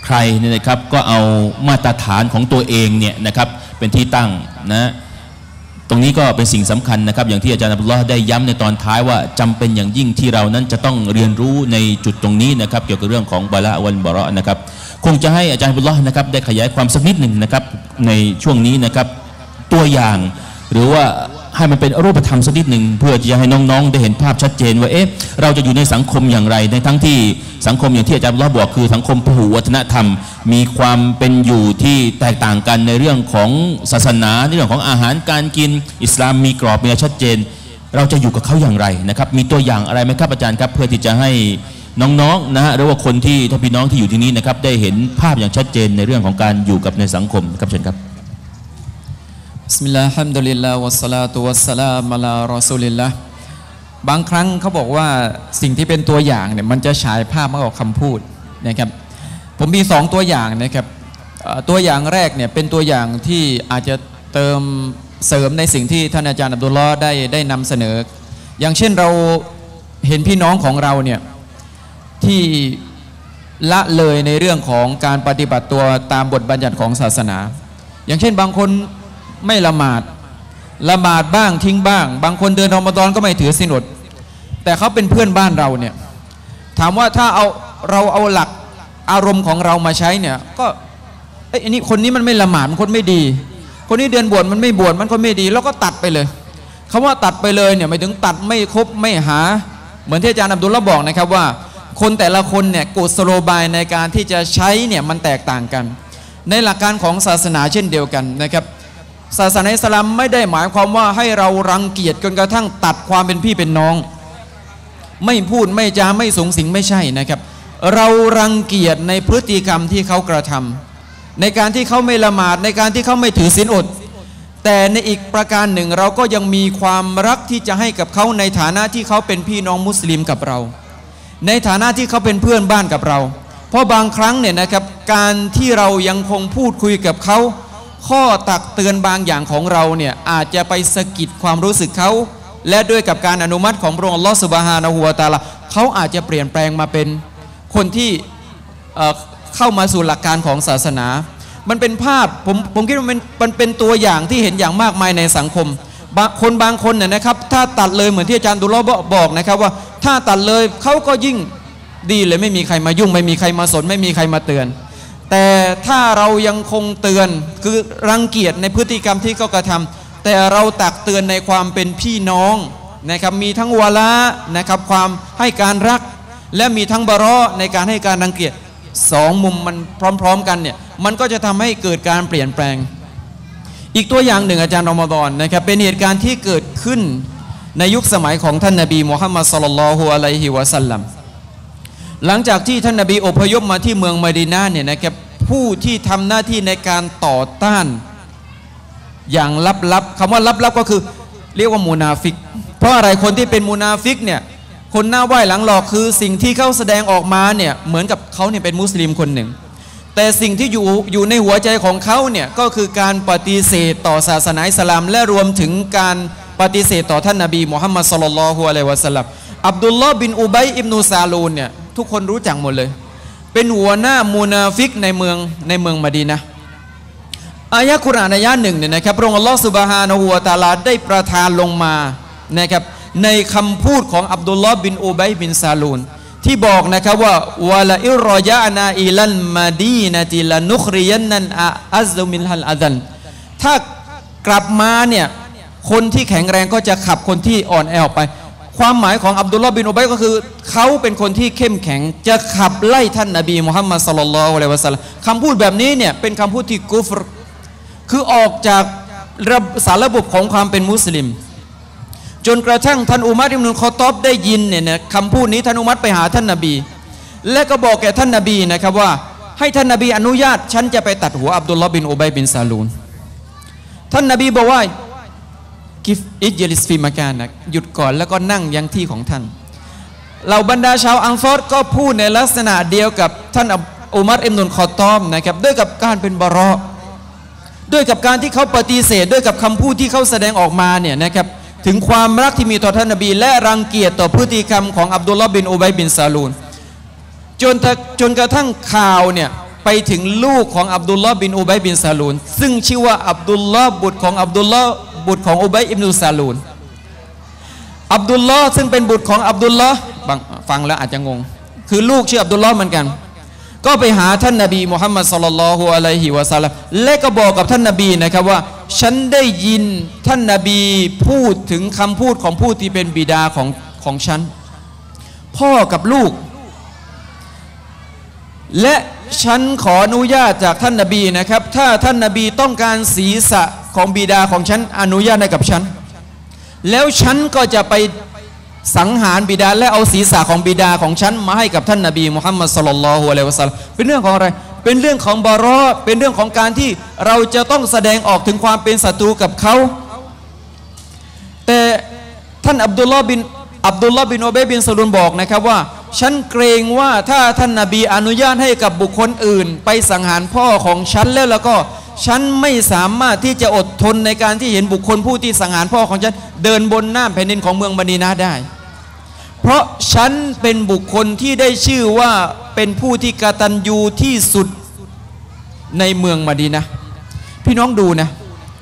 [SPEAKER 1] ใครเนี่ยนะครับก็เอามาตรฐานของตัวเองเนี่ยนะครับเป็นที่ตั้งนะตรงนี้ก็เป็นสิ่งสำคัญนะครับอย่างที่อาจารย์อับดุลลอฮ์ได้ย้ำในตอนท้ายว่าจำเป็นอย่างยิ่งที่เรานั้นจะต้องเรียนรู้ในจุดตรงนี้นะครับเกี่ยวกับเรื่องของบาละวันบาระนะครับคงจะให้อาจารย์อับดุลลอฮ์นะครับได้ขยายความสักนิดหนึ่งนะครับในช่วงนี้นะครับตัวอย่างหรือว่าให้มันเป็นรูปธรรมสักนิดหนึ่งเพื่อจะให้น้องๆได้เห็นภาพชัดเจนว่าเราจะอยู่ในสังคมอย่างไรในทั้งที่สังคมอย่างที่อาจารย์อับดุลลอฮ์บอกคือสังคมพหุวัฒนธรรมมีความเป็นอยู่ที่แตกต่างกันในเรื่องของศาสนาในเรื่องของอาหารการกินอิสลามมีกรอบมีชัดเจนเราจะอยู่กับเขาอย่างไรนะครับมีตัวอย่างอะไรไหมครับอาจารย์ครับเพื่อที่จะให้น้องๆนะฮะหรือว่าคนที่ถ้าพี่น้องที่อยู่ที่นี้นะครับได้เห็นภาพอย่างชัดเจนในเรื่องของการอยู่กับในสังคมครับเชิญครับ
[SPEAKER 2] บิสมิลลาฮิรเราะห์มานิรเราะฮีม อัลฮัมดุลิลลาฮ์วัสศอลาตุวัสสลามุอะลารอซูลิลลาห์บางครั้งเขาบอกว่าสิ่งที่เป็นตัวอย่างเนี่ยมันจะฉายภาพมากกว่าคำพูดนะครับผมมี2ตัวอย่างนะครับตัวอย่างแรกเนี่ยเป็นตัวอย่างที่อาจจะเติมเสริมในสิ่งที่ท่านอาจารย์อับดุลลอฮ์ได้นำเสนออย่างเช่นเราเห็นพี่น้องของเราเนี่ยที่ละเลยในเรื่องของการปฏิบัติตัวตามบทบัญญัติของศาสนาอย่างเช่นบางคนไม่ละหมาดบ้างทิ้งบ้างบางคนเดือนรอมฎอนก็ไม่ถือศีลอดแต่เขาเป็นเพื่อนบ้านเราเนี่ยถามว่าถ้าเราเอาหลักอารมณ์ของเรามาใช้เนี่ยก็อันนี้คนนี้มันไม่ละหมาดมันคนไม่ดีคนนี้เดือนบวชมันไม่บวชมันคนไม่ดีแล้วก็ตัดไปเลยคำว่าตัดไปเลยเนี่ยหมายถึงตัดไม่ครบไม่หาเหมือนที่อาจารย์อับดุลลอฮ์บอกนะครับว่าคนแต่ละคนเนี่ยกุศโลบายในการที่จะใช้เนี่ยมันแตกต่างกันในหลักการของศาสนาเช่นเดียวกันนะครับศาสนาอิสลามไม่ได้หมายความว่าให้เรารังเกียจจนกระทั่งตัดความเป็นพี่เป็นน้องไม่พูดไม่จาไม่สูงสิงไม่ใช่นะครับเรารังเกียจในพฤติกรรมที่เขากระทำในการที่เขาไม่ละหมาดในการที่เขาไม่ถือศีลอดแต่ในอีกประการหนึ่งเราก็ยังมีความรักที่จะให้กับเขาในฐานะที่เขาเป็นพี่น้องมุสลิมกับเราในฐานะที่เขาเป็นเพื่อนบ้านกับเราเพราะบางครั้งเนี่ยนะครับการที่เรายังคงพูดคุยกับเขาข้อตักเตือนบางอย่างของเราเนี่ยอาจจะไปสะกิดความรู้สึกเขาและด้วยกับการอนุมัติของพระองค์อัลลอฮฺซุบฮานะฮูวะตะอาลาเขาอาจจะเปลี่ยนแปลงมาเป็นคนที่เข้ามาสู่หลักการของศาสนามันเป็นภาพผมคิดว่ามันเป็นตัวอย่างที่เห็นอย่างมากมายในสังคมบางคนเนี่ยนะครับถ้าตัดเลยเหมือนที่อาจารย์ดุลลอฮ์บอกนะครับว่าถ้าตัดเลยเขาก็ยิ่งดีเลยไม่มีใครมายุ่งไม่มีใครมาสนไม่มีใครมาเตือนแต่ถ้าเรายังคงเตือนคือรังเกียจในพฤติกรรมที่เขากระทำแต่เราตักเตือนในความเป็นพี่น้องนะครับมีทั้งวะละนะครับความให้การรักและมีทั้งบะเราะห์ในการให้การรังเกียจ2มุมมันพร้อมๆกันเนี่ยมันก็จะทำให้เกิดการเปลี่ยนแปลงอีกตัวอย่างหนึ่งอาจารย์รอมฎอนนะครับเป็นเหตุการณ์ที่เกิดขึ้นในยุคสมัยของท่านนบีมุฮัมมัดศ็อลลัลลอฮุอะลัยฮิวะซัลลัมหลังจากที่ท่านนบีอพยพมาที่เมืองมะดีนะห์เนี่ยนะครับผู้ที่ทำหน้าที่ในการต่อต้านอย่างลับๆคำว่าลับๆก็คือเรียกว่ามุนาฟิกเพราะอะไรคนที่เป็นมุนาฟิกเนี่ยคนหน้าไหว้หลังหลอกคือสิ่งที่เขาแสดงออกมาเนี่ยเหมือนกับเขาเนี่ยเป็นมุสลิมคนหนึ่งแต่สิ่งที่อยู่ในหัวใจของเขาเนี่ยก็คือการปฏิเสธต่อศาสนาอิสลามและรวมถึงการปฏิเสธต่อท่านนบีมุฮัมมัดศ็อลลัลลอฮุอะลัยฮิวะซัลลัมอับดุลลอฮ์บินอุบัยอิบนุซาลูนเนี่ยทุกคนรู้จักหมดเลยเป็นหัวหน้ามุนาฟิกในเมืองมะดีนะห์อายะกุรอานอายะหนึ่งเนี่ยนะครับพระองค์อัลลอฮฺซุบฮานะฮูวะตะอาลาได้ประทานลงมานะครับในคำพูดของอับดุลลอฮ์บินอุบัยบินซาลูนที่บอกนะครับว่าวะลาอิรรอยะนาอิลันมาดีนะติลานุคริยันนันอัซมิลฮัลอาดันถ้ากลับมาเนี่ยคนที่แข็งแรงก็จะขับคนที่อ่อนแอออกไปความหมายของอับดุลลอฮ์บินอุบัยก็คือเขาเป็นคนที่เข้มแข็งจะขับไล่ท่านนบีมุฮัมมัดศ็อลลัลลอฮุอะลัยฮิวะซัลลัมคำพูดแบบนี้เนี่ยเป็นคำพูดที่กุฟรคือออกจากสารระบบของความเป็นมุสลิมจนกระทั่งท่านอุมัรอิบนุลคอฏฏอบได้ยินเนี่ยคำพูดนี้ท่านอุมัรไปหาท่านนบีและก็บอกแก่ท่านนบีนะครับว่าให้ท่านนบีอนุญาตฉันจะไปตัดหัวอับดุลลอฮ์บินอุบัยบินซาลูนท่านนบีบอกว่ากิฟอิจลิสฟีมากานะหยุดก่อนแล้วก็นั่งยังที่ของท่านเหล่าบรรดาชาวอังซอรก็พูดในลักษณะเดียวกับท่านอุมัรอิบนุลคอฏฏอบนะครับด้วยกับการเป็นบะเราะห์ด้วยกับการที่เขาปฏิเสธด้วยกับคำพูดที่เขาแสดงออกมาเนี่ยนะครับถึงความรักที่มีต่อท่านนบีและรังเกียจต่อพฤติกรรมของอับดุลลอฮ์บินอุบัยบินซาลูนจนกระทั่งข่าวเนี่ยไปถึงลูกของอับดุลลอฮ์บินอุบัยบินซาลูนซึ่งชื่อว่าอับดุลลอฮ์บุตรของอับดุลลอฮ์บุตรของอุบัยอิบนุซาลูนอับดุลลอฮ์ซึ่งเป็นบุตรของอับดุลลอฮ์ฟังแล้วอาจจะงงคือลูกชื่ออับดุลลอฮ์เหมือนกันก็ไปหาท่านนบีมุฮัมมัดศ็อลลัลลอฮุอะลัยฮิวะซัลลัมและก็บอกกับท่านนบีนะครับว่าฉันได้ยินท่านนบีพูดถึงคำพูดของผู้ที่เป็นบิดาของฉันพ่อกับลูกและฉันขออนุญาตจากท่านนบีนะครับถ้าท่านนบีต้องการศีรษะของบิดาของฉันอนุญาตให้กับฉันแล้วฉันก็จะไปสังหารบิดาและเอาศีรษะของบิดาของฉันมาให้กับท่านนบีมุฮัมมัดศ็อลลัลลอฮุอะลัยฮิวะซัลลัมเป็นเรื่องของอะไรเป็นเรื่องของบารอเป็นเรื่องของการที่เราจะต้องแสดงออกถึงความเป็นศัตรูกับเขาแต่ท่านอับดุลลอฮ์บินอุบัยบินซาลูนบอกนะครับว่าฉันเกรงว่าถ้าท่านนบีอนุญาตให้กับบุคคลอื่นไปสังหารพ่อของฉันแล้วก็ฉันไม่สามารถที่จะอดทนในการที่เห็นบุคคลผู้ที่สังหารพ่อของฉันเดินบนน้ำแผ่นดินของเมืองมะดีนะห์ได้เพราะฉันเป็นบุคคลที่ได้ชื่อว่าเป็นผู้ที่กตัญญูที่สุดในเมืองมะดีนะห์พี่น้องดูนะ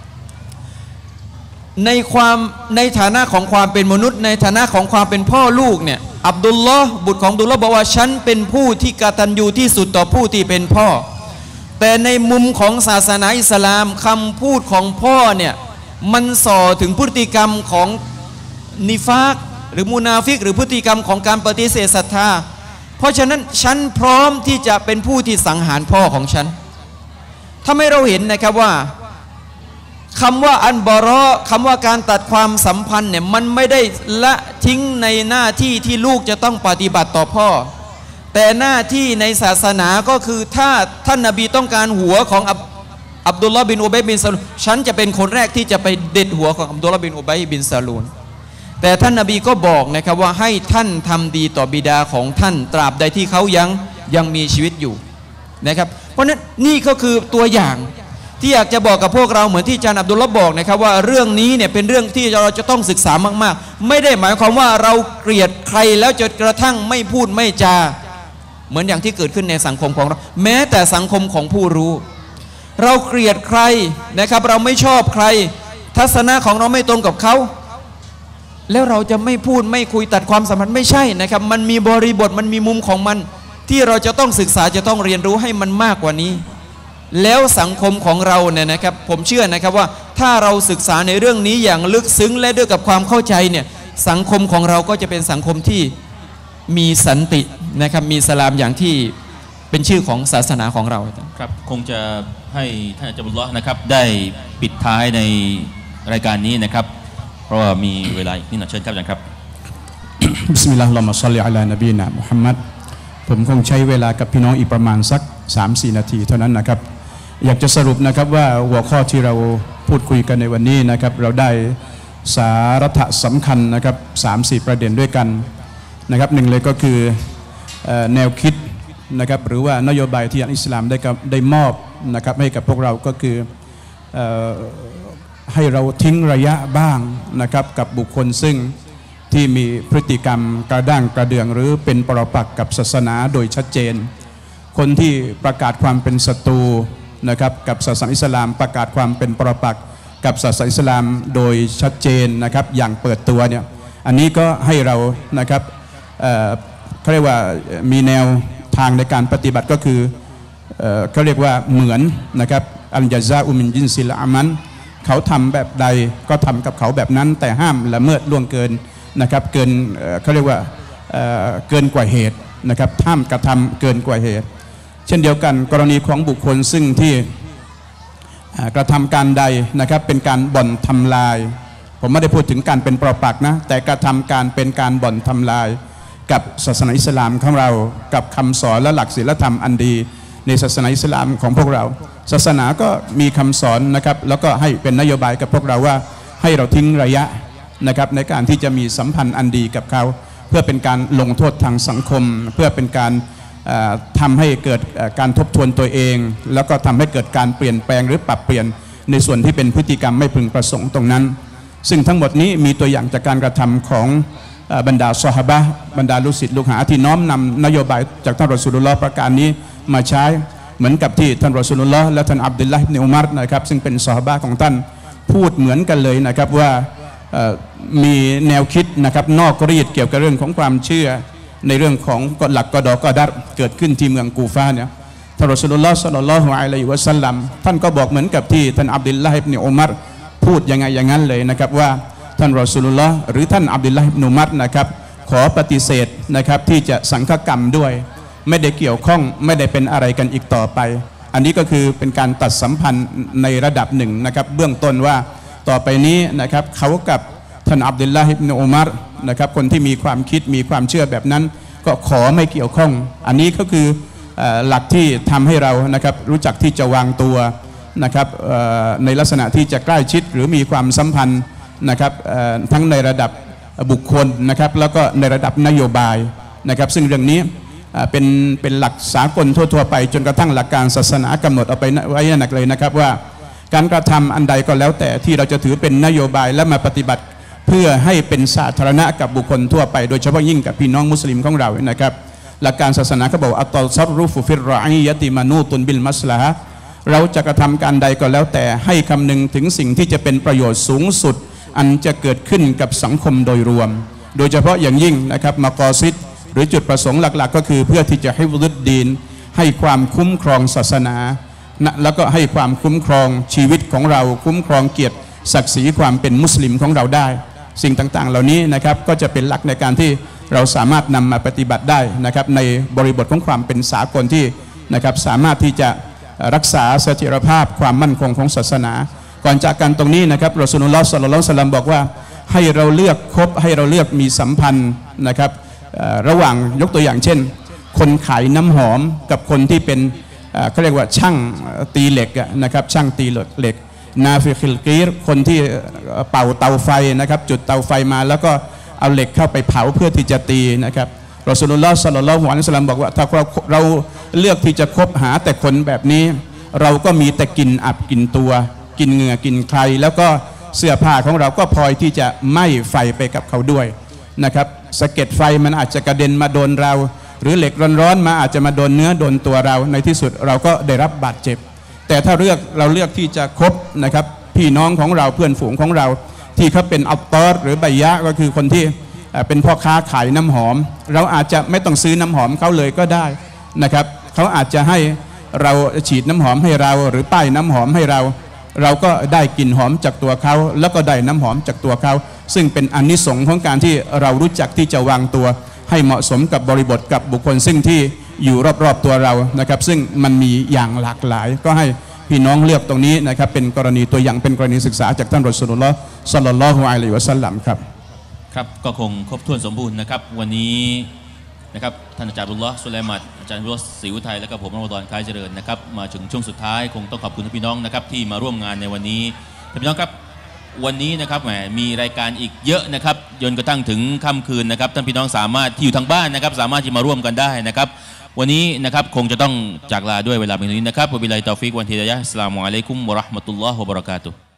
[SPEAKER 2] ในฐานะของความเป็นมนุษย์ในฐานะของความเป็นพ่อลูกเนี่ยอับดุลลอฮ์บุตรของอับดุลลอฮ์บอกว่าฉันเป็นผู้ที่กตัญญูที่สุดต่อผู้ที่เป็นพ่อแต่ในมุมของศาสนาอิสลามคำพูดของพ่อเนี่ยมันส่อถึงพฤติกรรมของนิฟากหรือมุนาฟิกหรือพฤติกรรมของการปฏิเสธศรัทธาเพราะฉะนั้นฉันพร้อมที่จะเป็นผู้ที่สังหารพ่อของฉันถ้าไม่เราเห็นนะครับว่าคำว่าอันบารอคำว่าการตัดความสัมพันธ์เนี่ยมันไม่ได้ละทิ้งในหน้าที่ที่ลูกจะต้องปฏิบัติต่อพ่อแต่หน้าที่ในศาสนาก็คือถ้าท่านนบีต้องการหัวของอับดุลลอฮ์บินอุบัยบินซาลูนฉันจะเป็นคนแรกที่จะไปเด็ดหัวของอับดุลลอฮ์บินอุบัยบินซาลูนแต่ท่านนบีก็บอกนะครับว่าให้ท่านทำดีต่อบิดาของท่านตราบใดที่เขายังมีชีวิตอยู่นะครับเพราะนั้นนี่ก็คือตัวอย่างที่อยากจะบอกกับพวกเราเหมือนที่อาจารย์อับดุลลอฮ์บอกนะครับว่าเรื่องนี้เนี่ยเป็นเรื่องที่เราจะต้องศึกษามากๆไม่ได้หมายความว่าเราเกลียดใครแล้วจนกระทั่งไม่พูดไม่จาเหมือนอย่างที่เกิดขึ้นในสังคมของเราแม้แต่สังคมของผู้รู้เราเกลียดใครนะครับเราไม่ชอบใครทัศนะของเราไม่ตรงกับเขาแล้วเราจะไม่พูดไม่คุยตัดความสัมพันธ์ไม่ใช่นะครับมันมีบริบทมันมีมุมของมันที่เราจะต้องศึกษาจะต้องเรียนรู้ให้มันมากกว่านี้แล้วสังคมของเราเนี่ยนะครับผมเชื่อนะครับว่าถ้าเราศึกษาในเรื่องนี้อย่างลึกซึ้งและด้วยกับความเข้าใจเนี่ยสังคมของเราก็จะเป็นสังคมที่มีสันตินะครับมีอิสลามอย่างที่เป็นชื่อของศาสนาของเรา
[SPEAKER 1] ครับคงจะให้ท่านอาจารย์อับดุลลอฮ์นะครับได้ปิดท้ายในรายการนี้นะครับเพราะว่ามีเวลาอีกนิดหน่อยเชิญครับอาจารย์ครับ
[SPEAKER 3] บิสมิลลาฮิรเราะห์มาศ็อลลิอะลานบีนะมุฮัมมัดผมคงใช้เวลากับพี่น้องอีกประมาณสัก 3-4 นาทีเท่านั้นนะครับอยากจะสรุปนะครับว่าหัวข้อที่เราพูดคุยกันในวันนี้นะครับเราได้สาระสำคัญนะครับ 3-4 ประเด็นด้วยกันนะครับหนึ่งเลยก็คือแนวคิดนะครับหรือว่านโยบายที่อัลอิสลามได้มอบนะครับให้กับพวกเราก็คือให้เราทิ้งระยะบ้างนะครับกับบุคคลซึ่งที่มีพฤติกรรมกระด้างกระเดืองหรือเป็นปรปักษ์กับศาสนาโดยชัดเจนคนที่ประกาศความเป็นศัตรูนะครับกับศาสนาอิสลามประกาศความเป็นปรปักษ์กับศาสนาอิสลามโดยชัดเจนนะครับอย่างเปิดตัวเนี่ยอันนี้ก็ให้เรานะครับเขาเรียกว่ามีแนวทางในการปฏิบัติก็คือเขาเรียกว่าเหมือนนะครับอัลญะซาอุมินจินซิลอามันเขาทำแบบใดก็ทำกับเขาแบบนั้นแต่ห้ามละเมิดล่วงเกินนะครับเกินเขาเรียกว่าเกินกว่าเหตุนะครับห้ามกระทำเกินกว่าเหตุเช่นเดียวกันกรณีของบุคคลซึ่งที่กระทำการใดนะครับเป็นการบ่อนทำลายผมไม่ได้พูดถึงการเป็นปรปักษ์นะแต่กระทำการเป็นการบ่อนทำลายกับศาสนาอิสลามของเรากับคำสอนและหลักศีลธรรมอันดีในศาสนาอิสลามของพวกเราศาสนาก็มีคำสอนนะครับแล้วก็ให้เป็นนโยบายกับพวกเราว่าให้เราทิ้งระยะนะครับในการที่จะมีสัมพันธ์อันดีกับเขาเพื่อเป็นการลงโทษทางสังคมเพื่อเป็นการทำให้เกิดการทบทวนตัวเองแล้วก็ทำให้เกิดการเปลี่ยนแปลงหรือปรับเปลี่ยนในส่วนที่เป็นพฤติกรรมไม่พึงประสงค์ตรงนั้นซึ่งทั้งหมดนี้มีตัวอย่างจากการกระทำของบรรดาซอฮาบะห์บรรดาลูกศิษย์ลูกหาที่น้อมนำนโยบายจากท่านรอซูลุลลอฮ์ประการนี้มาใช้เหมือนกับที่ท่านรอซูลุลลอฮ์และท่านอับดุลลาห์อิบนุอุมัรนะครับซึ่งเป็นซอฮาบะห์ของท่านพูดเหมือนกันเลยนะครับว่ามีแนวคิดนะครับนอกรีดเกี่ยวกับเรื่องของความเชื่อในเรื่องของกฎหลักกอฎอกอดัรเกิดขึ้นที่เมืองกูฟาเนี่ยท่านรอซูลุลลอฮ์ ศ็อลลัลลอฮุอะลัยฮิวะซัลลัมท่านก็บอกเหมือนกับที่ท่านอับดุลลาห์อิบนุอุมัรพูดยังไงอย่างนั้นเลยนะครับว่าท่านรอซูลุลลอฮ์หรือท่านอับดุลลาห์อิบนุอุมัรนะครับขอปฏิเสธนะครับที่จะสังฆกรรมด้วยไม่ได้เกี่ยวข้องไม่ได้เป็นอะไรกันอีกต่อไปอันนี้ก็คือเป็นการตัดสัมพันธ์ในระดับหนึ่งนะครับเบื้องต้นว่าต่อไปนี้นะครับเขากับท่านอับดุลลาห์อิบนุอุมัรนะครับคนที่มีความคิดมีความเชื่อแบบนั้นก็ขอไม่เกี่ยวข้องอันนี้ก็คือหลักที่ทำให้เรานะครับรู้จักที่จะวางตัวนะครับในลักษณะที่จะใกล้ชิดหรือมีความสัมพันธ์นะครับทั้งในระดับบุคคลนะครับแล้วก็ในระดับนโยบายนะครับซึ่งเรื่องนี้เป็นหลักสากลทั่วๆไปจนกระทั่งหลักการศาสนากำหนดเอาไปไว้หนักเลยนะครับว่าการกระทำอันใดก็แล้วแต่ที่เราจะถือเป็นนโยบายและมาปฏิบัติเพื่อให้เป็นสาธารณะกับบุคคลทั่วไปโดยเฉพาะยิ่งกับพี่น้องมุสลิมของเรานะครับหลักการศาสนาเขาบอกอัตตอซัรรุฟุฟิรรออียะติมานูตุนบิลมัสลาฮะเราจะกระทำการใดก็แล้วแต่ให้คำนึงถึงสิ่งที่จะเป็นประโยชน์สูงสุดอันจะเกิดขึ้นกับสังคมโดยรวมโดยเฉพาะอย่างยิ่งนะครับมากอซิดหรือจุดประสงค์หลักๆก็คือเพื่อที่จะให้วุฒิดีนให้ความคุ้มครองศาสนาแล้วก็ให้ความคุ้มครองชีวิตของเราคุ้มครองเกียรติศักดิ์ศรีความเป็นมุสลิมของเราได้สิ่งต่างๆเหล่านี้นะครับก็จะเป็นหลักในการที่เราสามารถนำมาปฏิบัติได้นะครับในบริบทของความเป็นสากลที่นะครับสามารถที่จะรักษาเสถียรภาพความมั่นคงของศาสนาก่อนจากกันตรงนี้นะครับรอซูลุลลอฮ์ ศ็อลลัลลอฮุอะลัยฮิวะซัลลัมบอกว่าให้เราเลือกคบให้เราเลือกมีสัมพันธ์นะครับระหว่างยกตัวอย่างเช่นคนขายน้ำหอมกับคนที่เป็นเขาเรียกว่าช่างตีเหล็กนะครับช่างตีเหล็กนาฟิคิลกีรคนที่เป่าเตาไฟนะครับจุดเตาไฟมาแล้วก็เอาเหล็กเข้าไปเผาเพื่อที่จะตีนะครับรอซูลุลลอฮ์ ศ็อลลัลลอฮุอะลัยฮิวะซัลลัมบอกว่าถ้าเราเลือกที่จะคบหาแต่คนแบบนี้เราก็มีแต่กินอับกินตัวกินเหงื่อกินใครแล้วก็เสื้อผ้าของเราก็พลอยที่จะไหม้ไฟไปกับเขาด้วยนะครับสะเก็ดไฟมันอาจจะกระเด็นมาโดนเราหรือเหล็กร้อนๆมาอาจจะมาโดนเนื้อโดนตัวเราในที่สุดเราก็ได้รับบาดเจ็บแต่ถ้าเราเลือกที่จะคบนะครับพี่น้องของเราเพื่อนฝูงของเราที่เขาเป็นอัตตอรหรือใบยะก็คือคนที่เป็นพ่อค้าขายน้ำหอมเราอาจจะไม่ต้องซื้อน้ำหอมเขาเลยก็ได้นะครับเขาอาจจะให้เราฉีดน้ำหอมให้เราหรือป้ายน้ำหอมให้เราก็ได้กลิ่นหอมจากตัวเขาแล้วก็ได้น้ำหอมจากตัวเขาซึ่งเป็นอานิสงส์ของการที่เรารู้จักที่จะวางตัวให้เหมาะสมกับบริบทกับบุคคลซึ่งที่อยู่รอบๆตัวเรานะครับซึ่งมันมีอย่างหลากหลายก็ให้พี่น้องเลือกตรงนี้นะครับเป็นกรณีตัวอย่างเป็นกรณีศึกษาจากท่านรอซูลุลลอฮ์ ศ็อลลัลลอฮุอะลัยฮิวะซัลลัมครับ
[SPEAKER 1] ครับก็คงครบถ้วนสมบูรณ์นะครับวันนี้นะครับท่านอาจารย์อับดุลลอฮ์ สุไลมัดอาจารย์วิโรจน์ ศรีอุทัยและก็ผมรอมฎอน คล้ายเจริญนะครับมาถึงช่วงสุดท้ายคงต้องขอบคุณพี่น้องนะครับที่มาร่วมงานในวันนี้พี่น้องครับวันนี้นะครับแหมมีรายการอีกเยอะนะครับจนกระทั่งถึงค่ำคืนนะครับท่านพี่น้องสามารถที่อยู่ทางบ้านนะครับสามารถที่มาร่วมกันได้นะครับวันนี้นะครับคงจะต้องจากลาด้วยเวลาเพียงเท่านี้นะครับวะบิลลาฮิตตอฟิกวันฮิดายะฮ์ อัสสลามุอะลัยกุมวะเราะห์มะตุลลอฮ์วะบะเราะกาตุฮ์